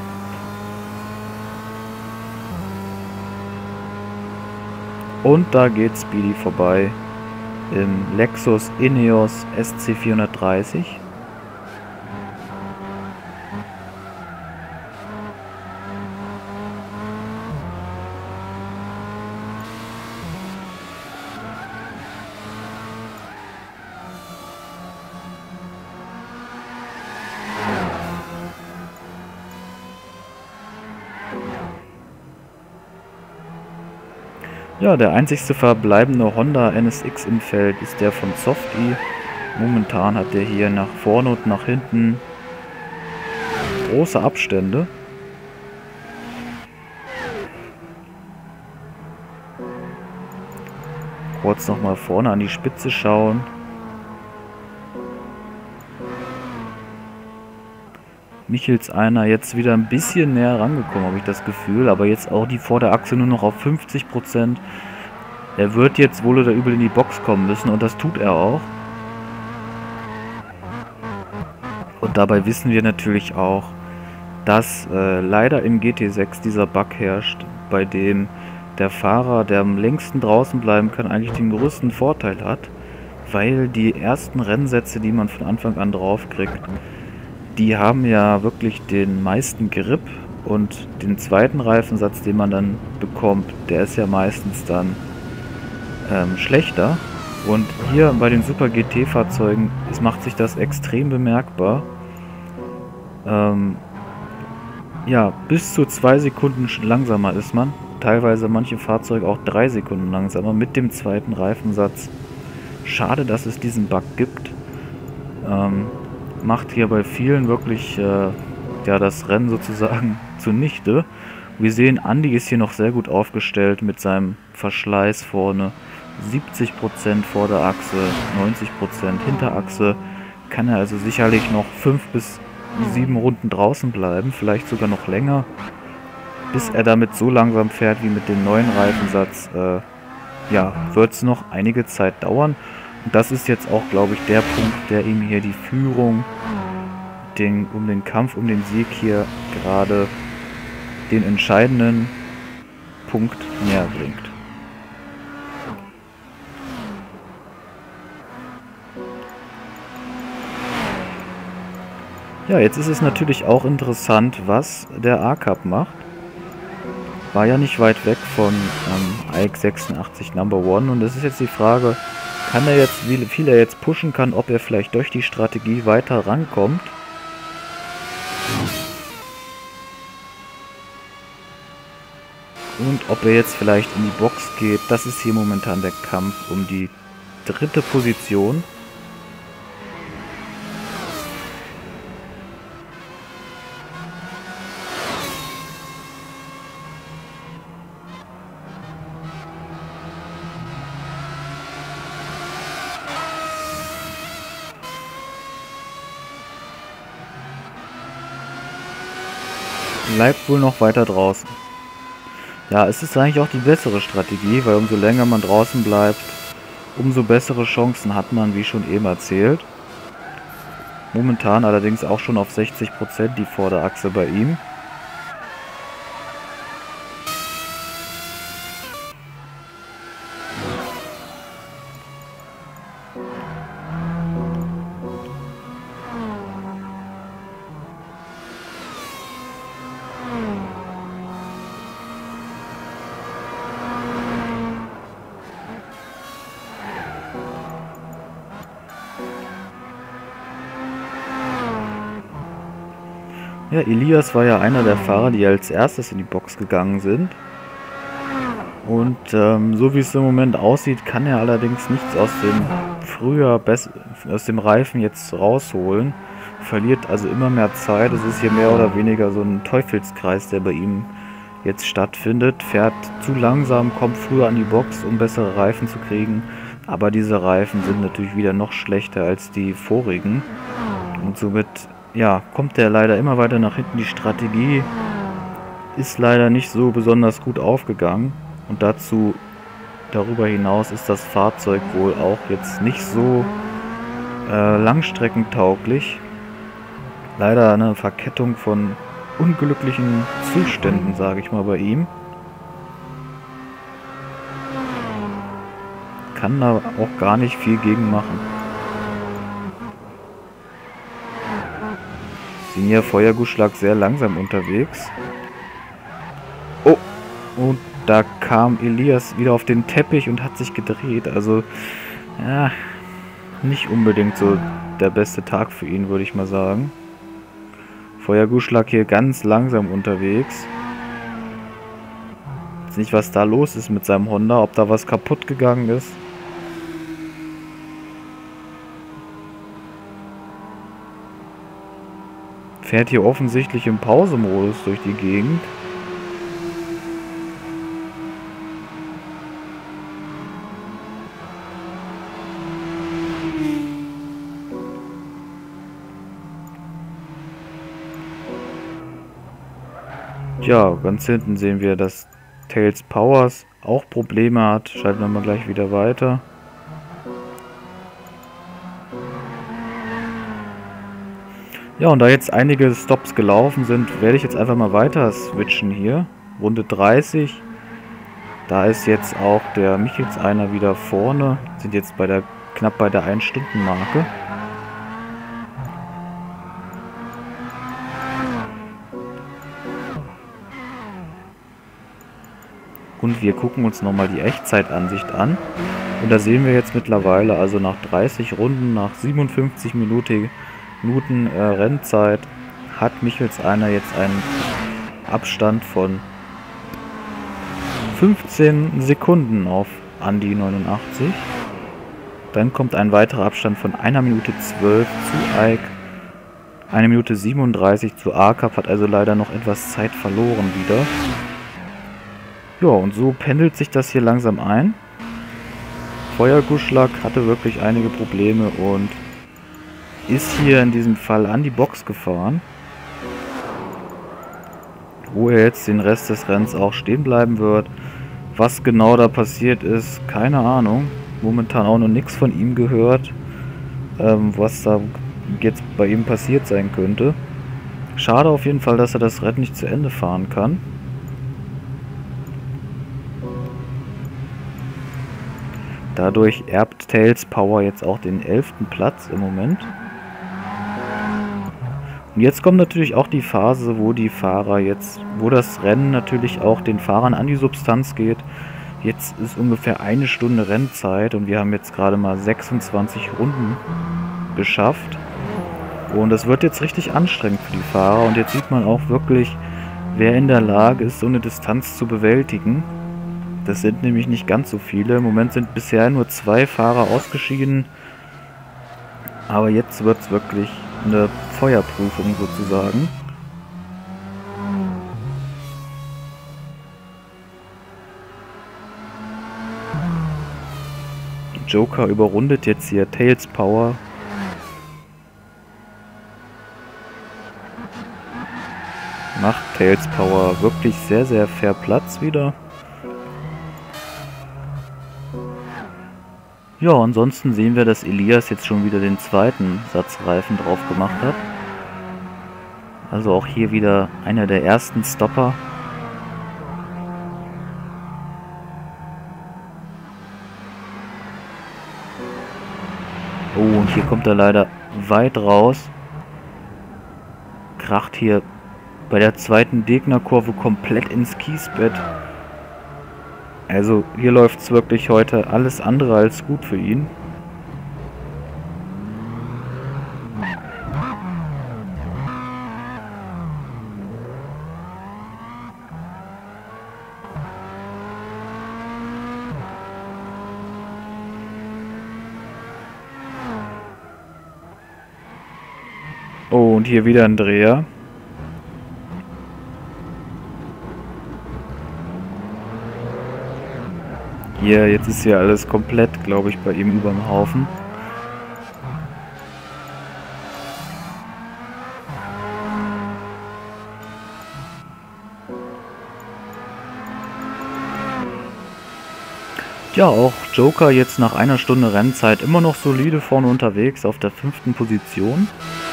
Und da geht Speedy vorbei im Lexus Ineos S C vierhundertdreißig. Ja, der einzigste verbleibende Honda N S X im Feld ist der von Softy. Momentan hat der hier nach vorne und nach hinten große Abstände. Kurz nochmal vorne an die Spitze schauen. Michels einer jetzt wieder ein bisschen näher rangekommen, habe ich das Gefühl. Aber jetzt auch die Vorderachse nur noch auf fünfzig Prozent. Er wird jetzt wohl oder übel in die Box kommen müssen und das tut er auch. Und dabei wissen wir natürlich auch, dass äh, leider im G T sechs dieser Bug herrscht, bei dem der Fahrer, der am längsten draußen bleiben kann, eigentlich den größten Vorteil hat. Weil die ersten Rennsätze, die man von Anfang an drauf kriegt, die haben ja wirklich den meisten Grip und den zweiten Reifensatz, den man dann bekommt, der ist ja meistens dann ähm, schlechter. Und hier bei den Super G T-Fahrzeugen macht sich das extrem bemerkbar. Ähm, ja, bis zu zwei Sekunden langsamer ist man. Teilweise manche Fahrzeuge auch drei Sekunden langsamer mit dem zweiten Reifensatz. Schade, dass es diesen Bug gibt. Ähm, macht hier bei vielen wirklich äh, ja, das Rennen sozusagen zunichte. Wir sehen, Andy ist hier noch sehr gut aufgestellt mit seinem Verschleiß vorne. siebzig Prozent Vorderachse, neunzig Prozent Hinterachse. Kann er also sicherlich noch fünf bis sieben Runden draußen bleiben, vielleicht sogar noch länger, bis er damit so langsam fährt wie mit dem neuen Reifensatz. Äh, ja, wird es noch einige Zeit dauern. Und das ist jetzt auch, glaube ich, der Punkt, der ihm hier die Führung den, um den Kampf, um den Sieg hier gerade den entscheidenden Punkt näher bringt. Ja, jetzt ist es natürlich auch interessant, was der A-Cup macht. War ja nicht weit weg von ähm, I X sechsundachtzig Number One und es ist jetzt die Frage, kann er jetzt, wie viel er jetzt pushen kann, ob er vielleicht durch die Strategie weiter rankommt. Und ob er jetzt vielleicht in die Box geht. Das ist hier momentan der Kampf um die dritte Position. Bleibt wohl noch weiter draußen. Ja, es ist eigentlich auch die bessere Strategie, weil umso länger man draußen bleibt, umso bessere Chancen hat man, wie schon eben erzählt. Momentan allerdings auch schon auf sechzig Prozent die Vorderachse bei ihm. Ja, Elias war ja einer der Fahrer, die als erstes in die Box gegangen sind. Und ähm, so wie es im Moment aussieht, kann er allerdings nichts aus dem früher aus dem Reifen jetzt rausholen. Verliert also immer mehr Zeit. Es ist hier mehr oder weniger so ein Teufelskreis, der bei ihm jetzt stattfindet. Fährt zu langsam, kommt früher an die Box, um bessere Reifen zu kriegen. Aber diese Reifen sind natürlich wieder noch schlechter als die vorigen. Und somit ja, kommt der leider immer weiter nach hinten. Die Strategie ist leider nicht so besonders gut aufgegangen. Und dazu, darüber hinaus, ist das Fahrzeug wohl auch jetzt nicht so äh, langstreckentauglich. Leider eine Verkettung von unglücklichen Zuständen, sage ich mal, bei ihm. Kann da auch gar nicht viel gegen machen. Sind hier Feuergussschlag sehr langsam unterwegs. Oh, und da kam Elias wieder auf den Teppich und hat sich gedreht. Also, ja, nicht unbedingt so der beste Tag für ihn, würde ich mal sagen. Feuergussschlag hier ganz langsam unterwegs. Ich weiß nicht, was da los ist mit seinem Honda, ob da was kaputt gegangen ist. Fährt hier offensichtlich im Pausemodus durch die Gegend. Ja, ganz hinten sehen wir, dass Tails Powers auch Probleme hat. Schalten wir mal gleich wieder weiter. Ja, und da jetzt einige Stops gelaufen sind, werde ich jetzt einfach mal weiter switchen hier. Runde dreißig. Da ist jetzt auch der Michels-Einer wieder vorne. Sind jetzt bei der knapp bei der ein-Stunden-Marke. Und wir gucken uns nochmal die Echtzeitansicht an. Und da sehen wir jetzt mittlerweile, also nach dreißig Runden, nach siebenundfünfzig Minuten Minuten äh, Rennzeit, hat Michels-Einer jetzt einen Abstand von fünfzehn Sekunden auf Andi neunundachtzig. Dann kommt ein weiterer Abstand von einer Minute zwölf zu Ike. eine Minute siebenunddreißig zu A-Cup, hat also leider noch etwas Zeit verloren wieder. Ja, und so pendelt sich das hier langsam ein. Feuergussschlag hatte wirklich einige Probleme und ist hier in diesem Fall an die Box gefahren, wo er jetzt den Rest des Rennens auch stehen bleiben wird. Was genau da passiert ist, keine Ahnung. Momentan auch noch nichts von ihm gehört, ähm, was da jetzt bei ihm passiert sein könnte. Schade auf jeden Fall, dass er das Rennen nicht zu Ende fahren kann. Dadurch erbt Tails Power jetzt auch den elften Platz im Moment. Und jetzt kommt natürlich auch die Phase, wo die Fahrer jetzt, wo das Rennen natürlich auch den Fahrern an die Substanz geht. Jetzt ist ungefähr eine Stunde Rennzeit und wir haben jetzt gerade mal sechsundzwanzig Runden geschafft. Und es wird jetzt richtig anstrengend für die Fahrer. Und jetzt sieht man auch wirklich, wer in der Lage ist, so eine Distanz zu bewältigen. Das sind nämlich nicht ganz so viele. Im Moment sind bisher nur zwei Fahrer ausgeschieden. Aber jetzt wird es wirklich eine Feuerprüfung sozusagen. Joker überrundet jetzt hier Tails Power. Macht Tails Power wirklich sehr, sehr fair Platz wieder. Ja, ansonsten sehen wir, dass Elias jetzt schon wieder den zweiten Satz Reifen drauf gemacht hat. Also auch hier wieder einer der ersten Stopper. Oh, und hier kommt er leider weit raus. Kracht hier bei der zweiten Gegnerkurve komplett ins Kiesbett. Also hier läuft es wirklich heute alles andere als gut für ihn. Oh, und hier wieder ein Dreher. Hier, jetzt ist hier alles komplett, glaube ich, bei ihm überm Haufen. Ja, auch Joker jetzt nach einer Stunde Rennzeit immer noch solide vorne unterwegs auf der fünften Position.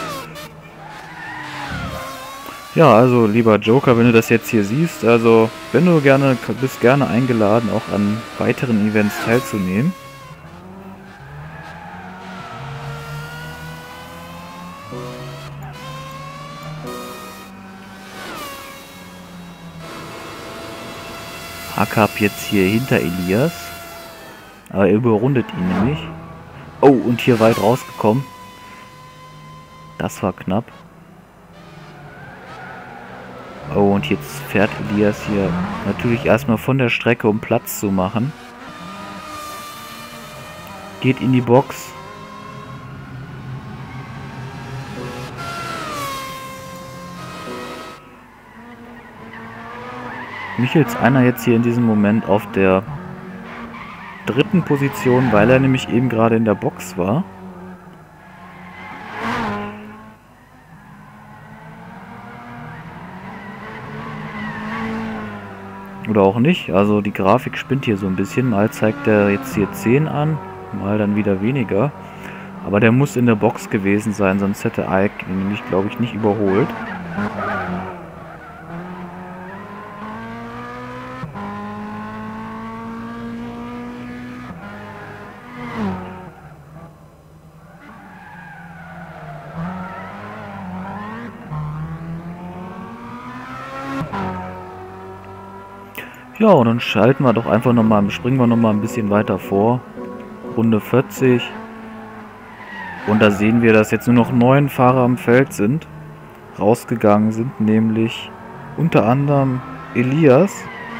Ja, also lieber Joker, wenn du das jetzt hier siehst, also wenn du gerne, bist gerne eingeladen, auch an weiteren Events teilzunehmen. Hakab jetzt hier hinter Elias, aber er überrundet ihn nämlich. Oh, und hier weit rausgekommen. Das war knapp. Oh, und jetzt fährt Elias hier natürlich erstmal von der Strecke, um Platz zu machen. Geht in die Box. Michels einer jetzt hier in diesem Moment auf der dritten Position, weil er nämlich eben gerade in der Box war. Oder auch nicht, also die Grafik spinnt hier so ein bisschen, mal zeigt er jetzt hier zehn an, mal dann wieder weniger. Aber der muss in der Box gewesen sein, sonst hätte Ike ihn nämlich, glaube ich, nicht überholt. Ja, und dann schalten wir doch einfach nochmal, springen wir nochmal ein bisschen weiter vor. Runde vierzig. Und da sehen wir, dass jetzt nur noch neun Fahrer am Feld sind. Rausgegangen sind nämlich unter anderem Elias.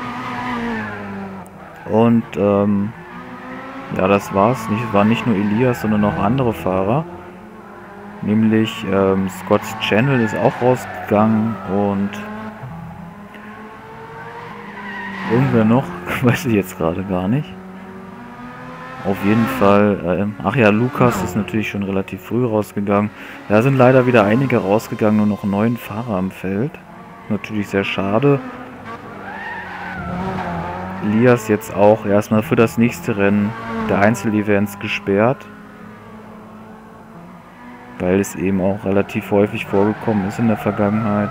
Und ähm, ja, das war's. Nicht, war nicht nur Elias, sondern auch andere Fahrer. Nämlich ähm, Scott's Channel ist auch rausgegangen und irgendwer noch, weiß ich jetzt gerade gar nicht. Auf jeden Fall, äh, ach ja, Lukas ist natürlich schon relativ früh rausgegangen. Da sind leider wieder einige rausgegangen, nur noch neun Fahrer am Feld. Natürlich sehr schade. Elias jetzt auch erstmal für das nächste Rennen der Einzelevents gesperrt. Weil es eben auch relativ häufig vorgekommen ist in der Vergangenheit.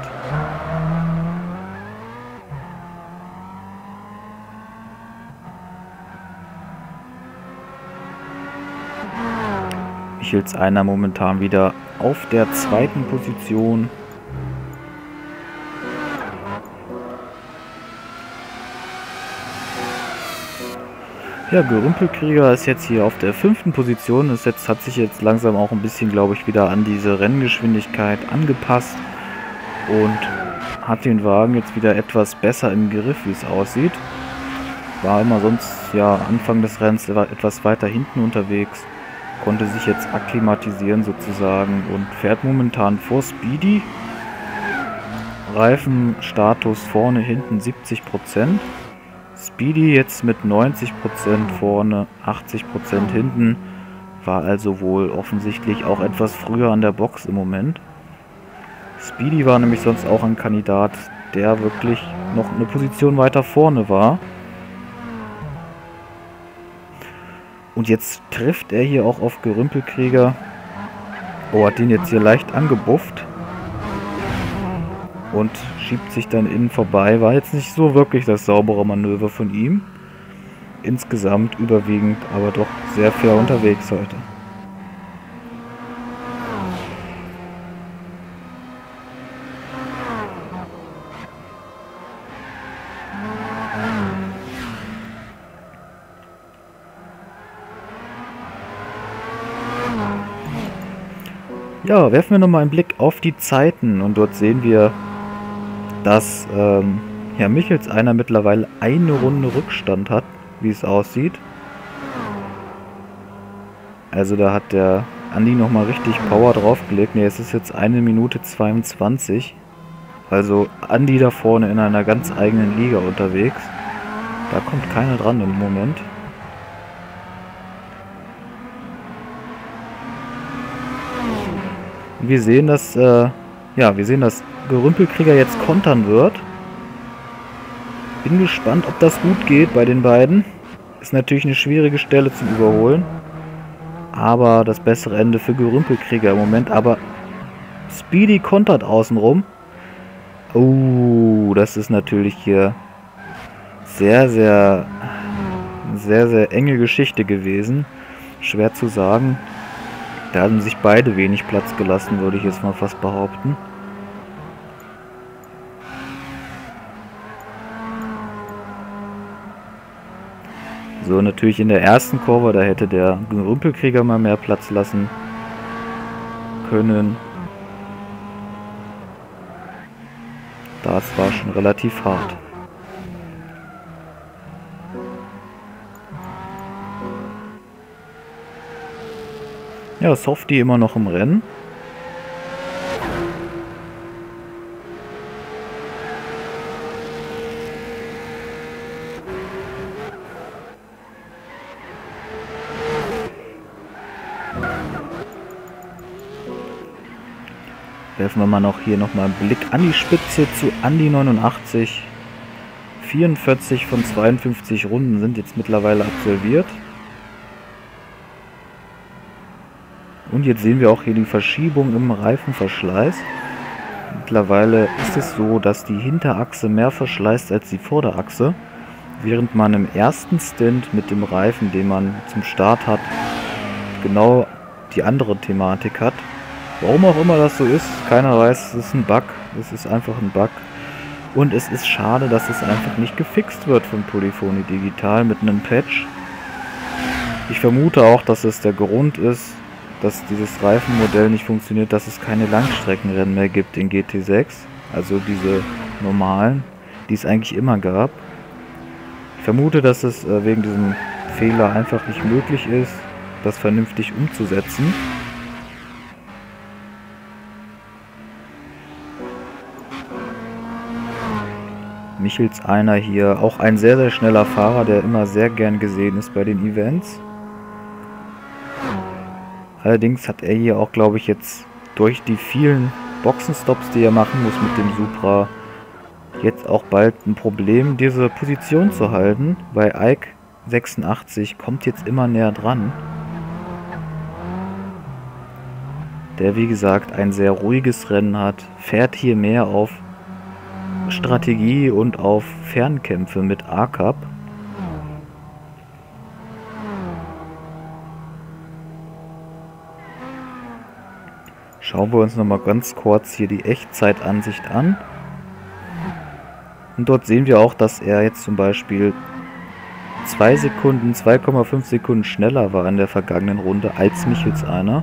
Michels Einer momentan wieder auf der zweiten Position. Ja, Gerümpelkrieger ist jetzt hier auf der fünften Position. Es jetzt, hat sich jetzt langsam auch ein bisschen, glaube ich, wieder an diese Renngeschwindigkeit angepasst und hat den Wagen jetzt wieder etwas besser im Griff, wie es aussieht. War immer sonst ja Anfang des Rennens etwas weiter hinten unterwegs, konnte sich jetzt akklimatisieren sozusagen und fährt momentan vor Speedy. Reifenstatus vorne, hinten siebzig Prozent. Speedy jetzt mit neunzig Prozent vorne, achtzig Prozent hinten, war also wohl offensichtlich auch etwas früher an der Box im Moment. Speedy war nämlich sonst auch ein Kandidat, der wirklich noch eine Position weiter vorne war. Und jetzt trifft er hier auch auf Gerümpelkrieger. Oh, hat den jetzt hier leicht angebufft. Und schiebt sich dann innen vorbei. War jetzt nicht so wirklich das saubere Manöver von ihm. Insgesamt überwiegend, aber doch sehr fair unterwegs heute. Ja, werfen wir nochmal einen Blick auf die Zeiten und dort sehen wir, dass ähm, Herr Michels Einer mittlerweile eine Runde Rückstand hat, wie es aussieht. Also da hat der Andi nochmal richtig Power draufgelegt. Ne, es ist jetzt eine Minute zweiundzwanzig. Also Andi da vorne in einer ganz eigenen Liga unterwegs. Da kommt keiner dran im Moment. Wir sehen, dass äh, ja, wir sehen, dass Gerümpelkrieger jetzt kontern wird. Bin gespannt, ob das gut geht bei den beiden. Ist natürlich eine schwierige Stelle zum Überholen. Aber das bessere Ende für Gerümpelkrieger im Moment. Aber Speedy kontert außenrum. Oh, das ist natürlich hier sehr, sehr, sehr, sehr enge Geschichte gewesen. Schwer zu sagen. Da haben sich beide wenig Platz gelassen, würde ich jetzt mal fast behaupten. So, natürlich in der ersten Kurve, da hätte der Gerümpelkrieger mal mehr Platz lassen können. Das war schon relativ hart. Ja, Softie immer noch im Rennen. Werfen wir mal noch hier nochmal einen Blick an die Spitze zu Andi neunundachtzig. vierundvierzig von zweiundfünfzig Runden sind jetzt mittlerweile absolviert. Und jetzt sehen wir auch hier die Verschiebung im Reifenverschleiß. Mittlerweile ist es so, dass die Hinterachse mehr verschleißt als die Vorderachse, während man im ersten Stint mit dem Reifen, den man zum Start hat, genau die andere Thematik hat. Warum auch immer das so ist, keiner weiß, es ist ein Bug, es ist einfach ein Bug. Und es ist schade, dass es einfach nicht gefixt wird von Polyphony Digital mit einem Patch. Ich vermute auch, dass es der Grund ist, dass dieses Reifenmodell nicht funktioniert, dass es keine Langstreckenrennen mehr gibt in G T sechs, also diese normalen, die es eigentlich immer gab. Ich vermute, dass es äh, wegen diesem Fehler einfach nicht möglich ist, das vernünftig umzusetzen. Michels Einer hier, auch ein sehr, sehr schneller Fahrer, der immer sehr gern gesehen ist bei den Events. Allerdings hat er hier auch, glaube ich, jetzt durch die vielen Boxenstops, die er machen muss mit dem Supra, jetzt auch bald ein Problem, diese Position zu halten, weil Ike sechsundachtzig kommt jetzt immer näher dran. Der, wie gesagt, ein sehr ruhiges Rennen hat, fährt hier mehr auf Strategie und auf Fernkämpfe mit A-Cup. Schauen wir uns nochmal ganz kurz hier die Echtzeitansicht an. Und dort sehen wir auch, dass er jetzt zum Beispiel zwei Sekunden, zwei Komma fünf Sekunden schneller war in der vergangenen Runde als Michelseiner.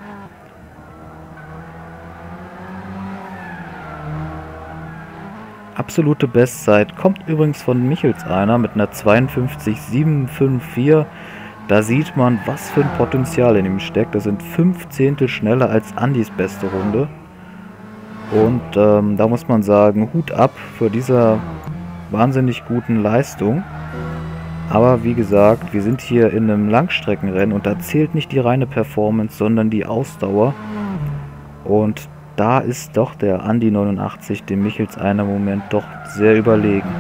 Absolute Bestzeit kommt übrigens von Michelseiner mit einer zweiundfünfzig Komma sieben fünf vier. Da sieht man, was für ein Potenzial in ihm steckt. Das sind fünf Zehntel schneller als Andys beste Runde. Und ähm, da muss man sagen, Hut ab für diese wahnsinnig guten Leistung. Aber wie gesagt, wir sind hier in einem Langstreckenrennen und da zählt nicht die reine Performance, sondern die Ausdauer. Und da ist doch der Andi neunundachtzig dem Michelseiner Moment doch sehr überlegen.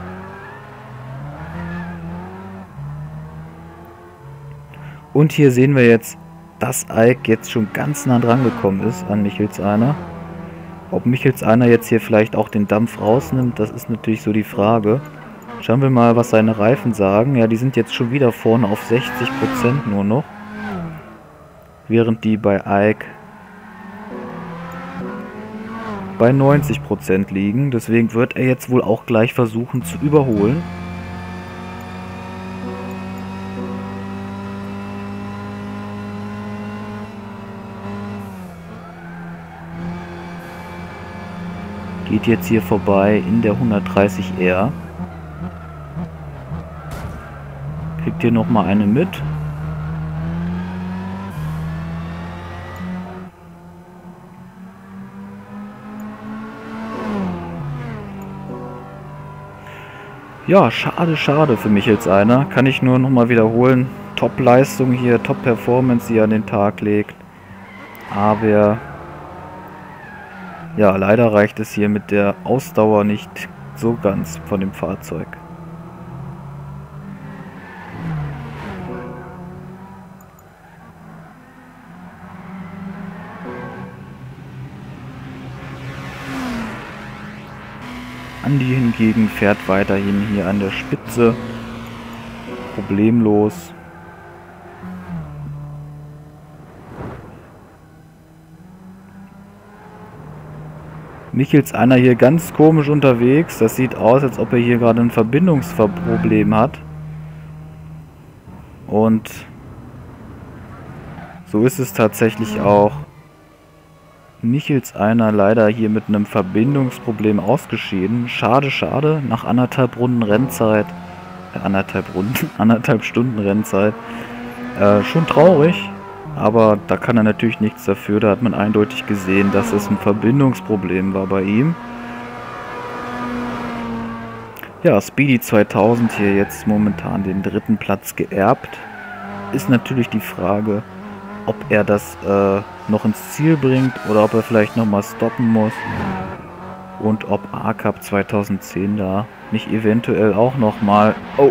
Und hier sehen wir jetzt, dass Ike jetzt schon ganz nah dran gekommen ist an Michelseiner. Ob Michelseiner jetzt hier vielleicht auch den Dampf rausnimmt, das ist natürlich so die Frage. Schauen wir mal, was seine Reifen sagen. Ja, die sind jetzt schon wieder vorne auf sechzig Prozent nur noch. Während die bei Ike bei neunzig Prozent liegen. Deswegen wird er jetzt wohl auch gleich versuchen zu überholen. Geht jetzt hier vorbei in der hundertdreißig R. Kriegt hier nochmal eine mit. Ja, schade, schade für Michelseiner. Kann ich nur nochmal wiederholen. Top-Leistung hier, Top-Performance, die er an den Tag legt. Aber ja, leider reicht es hier mit der Ausdauer nicht so ganz von dem Fahrzeug. Andi hingegen fährt weiterhin hier an der Spitze. Problemlos. Michelseiner hier ganz komisch unterwegs. Das sieht aus, als ob er hier gerade ein Verbindungsproblem hat. Und so ist es tatsächlich auch. Michelseiner leider hier mit einem Verbindungsproblem ausgeschieden. Schade, schade. Nach anderthalb Runden Rennzeit. Äh, anderthalb Runden, anderthalb Stunden Rennzeit. Äh, schon traurig. Aber da kann er natürlich nichts dafür. Da hat man eindeutig gesehen, dass es ein Verbindungsproblem war bei ihm. Ja, Speedy zweitausend hier jetzt momentan den dritten Platz geerbt. Ist natürlich die Frage, ob er das äh, noch ins Ziel bringt oder ob er vielleicht nochmal stoppen muss. Und ob A Cup zweitausendzehn da nicht eventuell auch nochmal oh,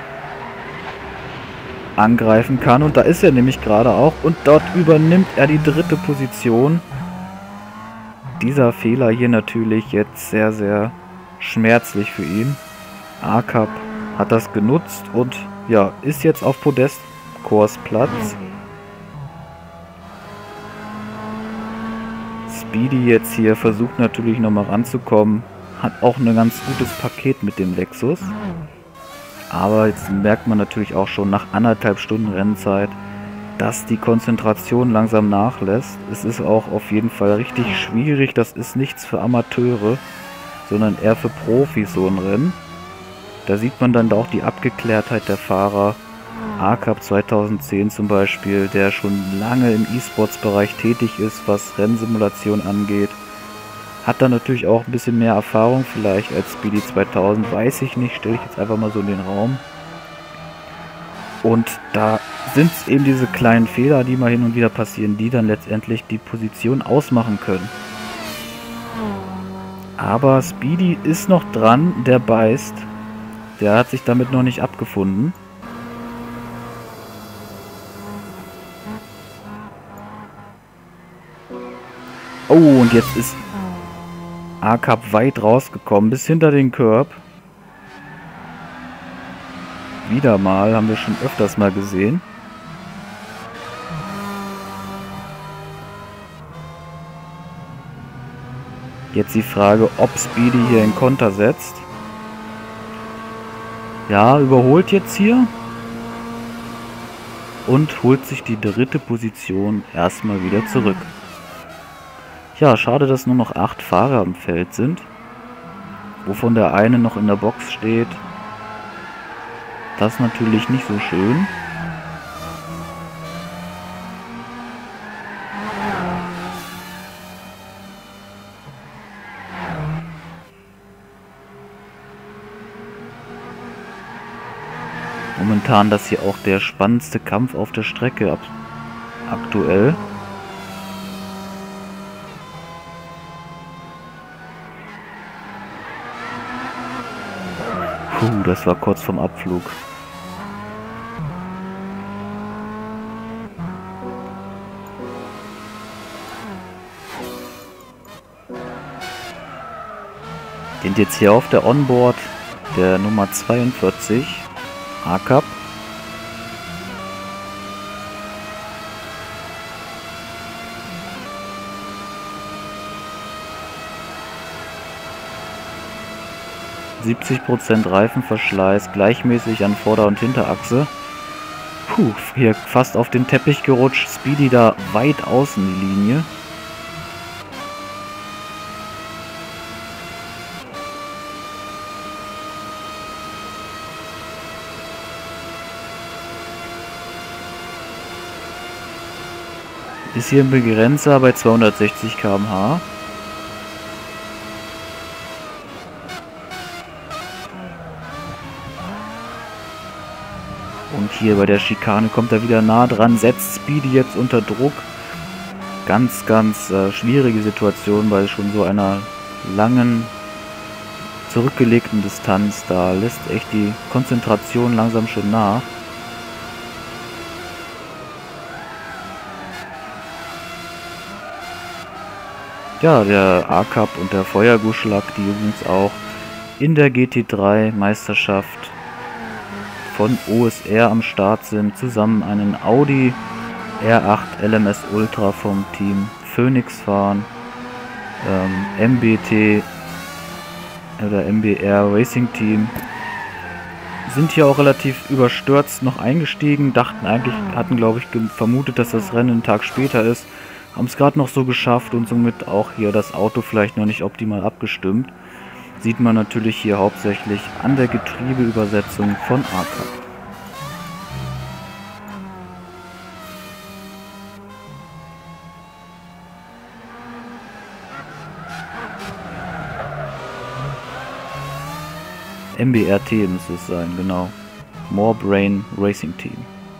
angreifen kann. Und da ist er nämlich gerade auch. Und dort übernimmt er die dritte Position. Dieser Fehler hier natürlich jetzt sehr, sehr schmerzlich für ihn. A Cup hat das genutzt und ja, ist jetzt auf Podestkursplatz. Speedy jetzt hier versucht natürlich nochmal ranzukommen. Hat auch ein ganz gutes Paket mit dem Lexus. Aber jetzt merkt man natürlich auch schon nach anderthalb Stunden Rennzeit, dass die Konzentration langsam nachlässt. Es ist auch auf jeden Fall richtig schwierig. Das ist nichts für Amateure, sondern eher für Profis so ein Rennen. Da sieht man dann auch die Abgeklärtheit der Fahrer. A Cup zweitausendzehn zum Beispiel, der schon lange im E-Sports-Bereich tätig ist, was Rennsimulation angeht. Hat dann natürlich auch ein bisschen mehr Erfahrung vielleicht als Speedy zweitausend, weiß ich nicht, stelle ich jetzt einfach mal so in den Raum. Und da sind es eben diese kleinen Fehler, die mal hin und wieder passieren, die dann letztendlich die Position ausmachen können. Aber Speedy ist noch dran, der beißt. Der hat sich damit noch nicht abgefunden. Oh, und jetzt ist A Cup weit rausgekommen, bis hinter den Curb. Wieder mal, haben wir schon öfters mal gesehen. Jetzt die Frage, ob Speedy hier in Konter setzt. Ja, überholt jetzt hier. Und holt sich die dritte Position erstmal wieder zurück. Ja, schade, dass nur noch acht Fahrer im Feld sind. Wovon der eine noch in der Box steht. Das ist natürlich nicht so schön. Momentan das hier auch der spannendste Kampf auf der Strecke aktuell. Puh, das war kurz vorm Abflug. Sind jetzt hier auf der Onboard der Nummer zweiundvierzig, A-Cup. siebzig Prozent Reifenverschleiß, gleichmäßig an Vorder- und Hinterachse. Puh, hier fast auf den Teppich gerutscht. Speedy da weit außen die Linie. Ist hier ein Begrenzer bei zweihundertsechzig Kilometer pro Stunde. Und hier bei der Schikane kommt er wieder nah dran, setzt Speedy jetzt unter Druck. Ganz, ganz äh, schwierige Situation bei schon so einer langen, zurückgelegten Distanz. Da lässt echt die Konzentration langsam schon nach. Ja, der A-Cup und der Feuerguschlack, die übrigens auch in der G T drei Meisterschaft von O S R am Start sind, zusammen einen Audi R acht L M S Ultra vom Team Phoenix fahren, ähm, M B T oder M B R Racing Team, sind hier auch relativ überstürzt noch eingestiegen, dachten eigentlich, hatten glaube ich vermutet, dass das Rennen einen Tag später ist, haben es gerade noch so geschafft und somit auch hier das Auto vielleicht noch nicht optimal abgestimmt. Sieht man natürlich hier hauptsächlich an der Getriebeübersetzung von A-Cup. M B R T müsste es sein, genau. More Brain Racing Team.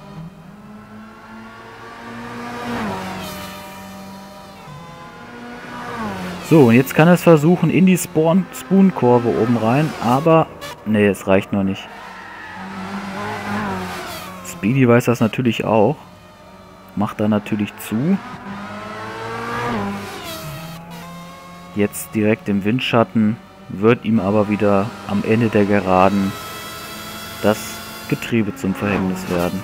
So, und jetzt kann er es versuchen in die Spoon-Kurve oben rein, aber nee, es reicht noch nicht. Speedy weiß das natürlich auch. Macht da natürlich zu. Jetzt direkt im Windschatten, wird ihm aber wieder am Ende der Geraden das Getriebe zum Verhängnis werden.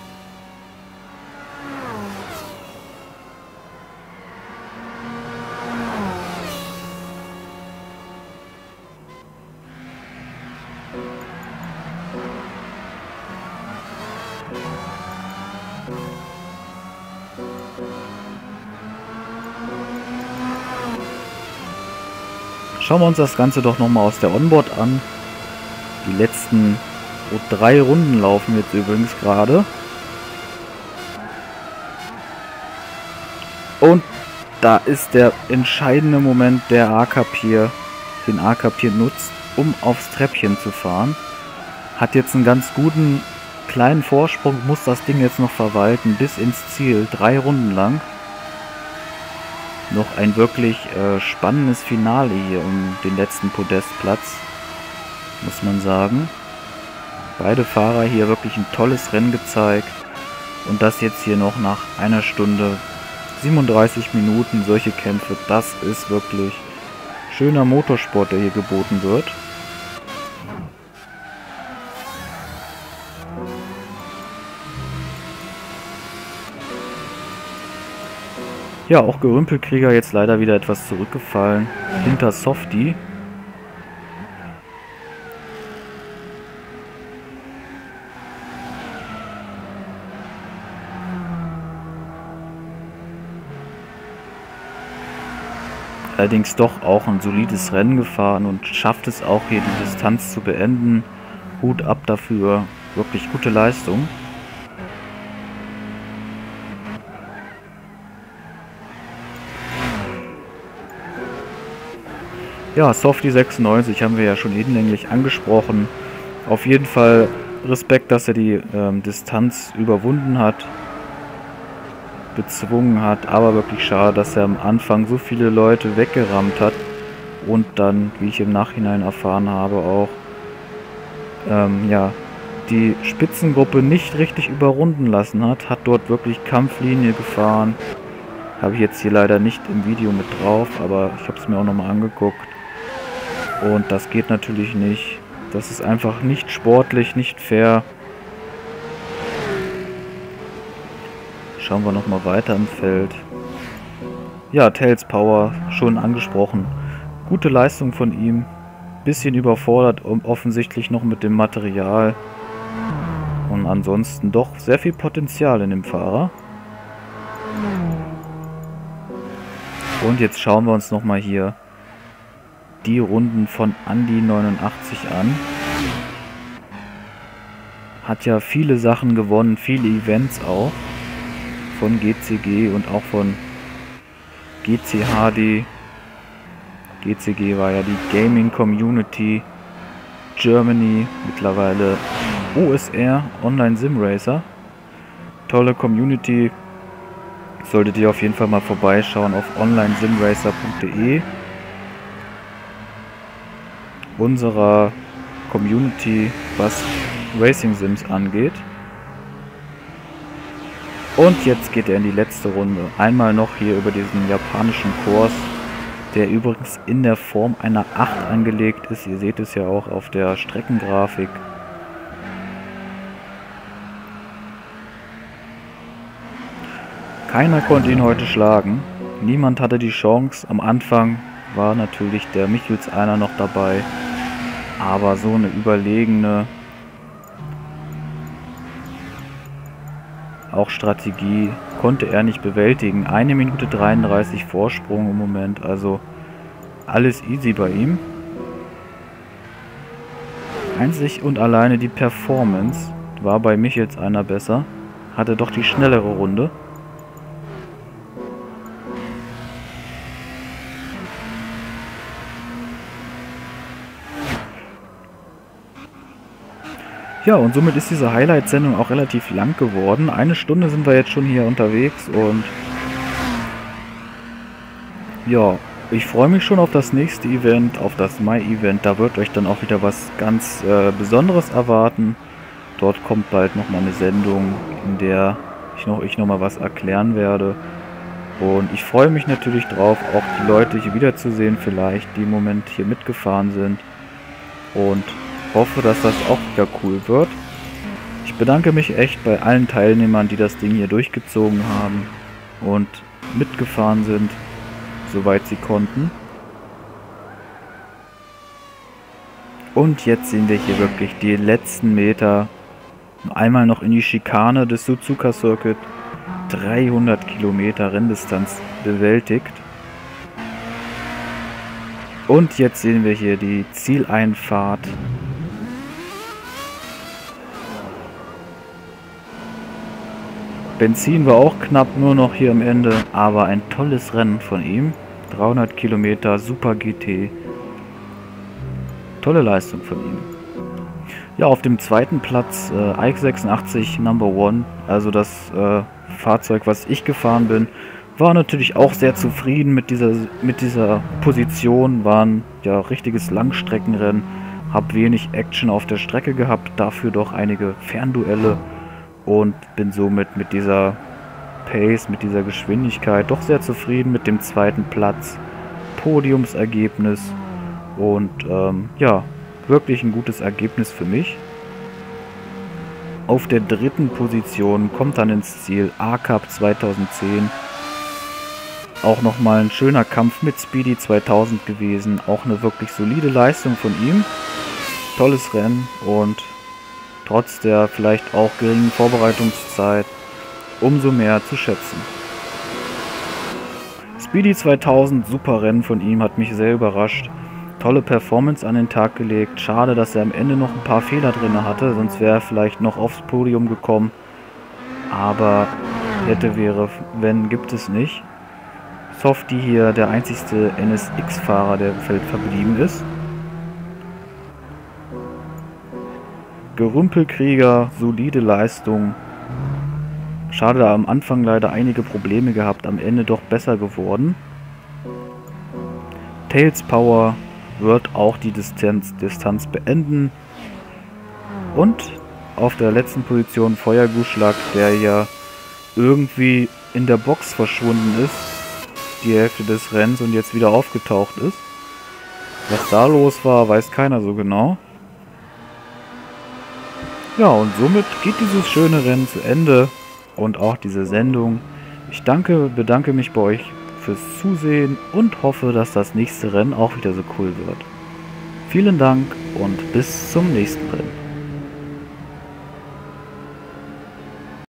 Schauen wir uns das Ganze doch nochmal aus der Onboard an. Die letzten oh, drei Runden laufen jetzt übrigens gerade. Und da ist der entscheidende Moment, der A-Cup hier, den A-Cup hier nutzt, um aufs Treppchen zu fahren. Hat jetzt einen ganz guten kleinen Vorsprung, muss das Ding jetzt noch verwalten bis ins Ziel, drei Runden lang. Noch ein wirklich äh, spannendes Finale hier um den letzten Podestplatz, muss man sagen. Beide Fahrer hier wirklich ein tolles Rennen gezeigt. Und das jetzt hier noch nach einer Stunde siebenunddreißig Minuten, solche Kämpfe, das ist wirklich schöner Motorsport, der hier geboten wird. Ja, auch Gerümpelkrieger jetzt leider wieder etwas zurückgefallen. Hinter Softie. Allerdings doch auch ein solides Rennen gefahren und schafft es auch hier die Distanz zu beenden. Hut ab dafür, wirklich gute Leistung. Ja, Softie sechsundneunzig haben wir ja schon hinlänglich angesprochen. Auf jeden Fall Respekt, dass er die ähm, Distanz überwunden hat, bezwungen hat, aber wirklich schade, dass er am Anfang so viele Leute weggerammt hat und dann, wie ich im Nachhinein erfahren habe, auch ähm, ja, die Spitzengruppe nicht richtig überrunden lassen hat, hat dort wirklich Kampflinie gefahren. Habe ich jetzt hier leider nicht im Video mit drauf, aber ich habe es mir auch nochmal angeguckt. Und das geht natürlich nicht. Das ist einfach nicht sportlich, nicht fair. Schauen wir nochmal weiter im Feld. Ja, Tails Power, schon angesprochen. Gute Leistung von ihm. Bisschen überfordert offensichtlich noch mit dem Material. Und ansonsten doch sehr viel Potenzial in dem Fahrer. Und jetzt schauen wir uns nochmal hier die Runden von Andi neunundachtzig an. Hat ja viele Sachen gewonnen, viele Events auch. Von G C G und auch von G C H D. G C G war ja die Gaming Community Germany, mittlerweile O S R, Online Sim Racer. Tolle Community. Solltet ihr auf jeden Fall mal vorbeischauen auf online simracer punkt de. Unserer Community, was Racing Sims angeht. Und jetzt geht er in die letzte Runde. Einmal noch hier über diesen japanischen Kurs, der übrigens in der Form einer acht angelegt ist. Ihr seht es ja auch auf der Streckengrafik. Keiner konnte ihn heute schlagen. Niemand hatte die Chance. Am Anfang war natürlich der Michels einer noch dabei. Aber so eine überlegene auch Strategie konnte er nicht bewältigen. Eine Minute dreiunddreißig Vorsprung im Moment. Also alles easy bei ihm. Einzig und alleine die Performance war bei Michels einer besser. Hatte doch die schnellere Runde. Ja, und somit ist diese Highlight-Sendung auch relativ lang geworden. Eine Stunde sind wir jetzt schon hier unterwegs und ja, ich freue mich schon auf das nächste Event, auf das Mai-Event. Da wird euch dann auch wieder was ganz äh, Besonderes erwarten. Dort kommt bald nochmal eine Sendung, in der ich noch, ich noch mal was erklären werde. Und ich freue mich natürlich drauf, auch die Leute hier wiederzusehen vielleicht, die im Moment hier mitgefahren sind. Und hoffe, dass das auch wieder cool wird. Ich bedanke mich echt bei allen Teilnehmern, die das Ding hier durchgezogen haben und mitgefahren sind, soweit sie konnten. Und jetzt sehen wir hier wirklich die letzten Meter. Einmal noch in die Schikane des Suzuka Circuit. dreihundert Kilometer Renndistanz bewältigt. Und jetzt sehen wir hier die Zieleinfahrt. Benzin war auch knapp nur noch hier am Ende, aber ein tolles Rennen von ihm. dreihundert Kilometer, Super G T. Tolle Leistung von ihm. Ja, auf dem zweiten Platz äh, Ike sechsundachtzig Number One, also das äh, Fahrzeug, was ich gefahren bin, war natürlich auch sehr zufrieden mit dieser, mit dieser Position, war ein ja, richtiges Langstreckenrennen, habe wenig Action auf der Strecke gehabt, dafür doch einige Fernduelle. Und bin somit mit dieser Pace, mit dieser Geschwindigkeit doch sehr zufrieden mit dem zweiten Platz. Podiumsergebnis und ähm, ja, wirklich ein gutes Ergebnis für mich. Auf der dritten Position kommt dann ins Ziel A-Cup zweitausendzehn. auch nochmal ein schöner Kampf mit Speedy zweitausend gewesen. Auch eine wirklich solide Leistung von ihm. Tolles Rennen und trotz der vielleicht auch geringen Vorbereitungszeit umso mehr zu schätzen. Speedy zweitausend, super Rennen von ihm, hat mich sehr überrascht. Tolle Performance an den Tag gelegt. Schade, dass er am Ende noch ein paar Fehler drin hatte, sonst wäre er vielleicht noch aufs Podium gekommen. Aber hätte, wäre, wenn, gibt es nicht. Softy hier der einzigste N S X-Fahrer, der im Feld verblieben ist. Gerümpelkrieger, solide Leistung. Schade, da am Anfang leider einige Probleme gehabt, am Ende doch besser geworden. Tails Power wird auch die Distanz, Distanz beenden. Und auf der letzten Position Feuerguschlack, der ja irgendwie in der Box verschwunden ist, die Hälfte des Rennens und jetzt wieder aufgetaucht ist. Was da los war, weiß keiner so genau. Ja, und somit geht dieses schöne Rennen zu Ende und auch diese Sendung. Ich danke, bedanke mich bei euch fürs Zusehen und hoffe, dass das nächste Rennen auch wieder so cool wird. Vielen Dank und bis zum nächsten Rennen.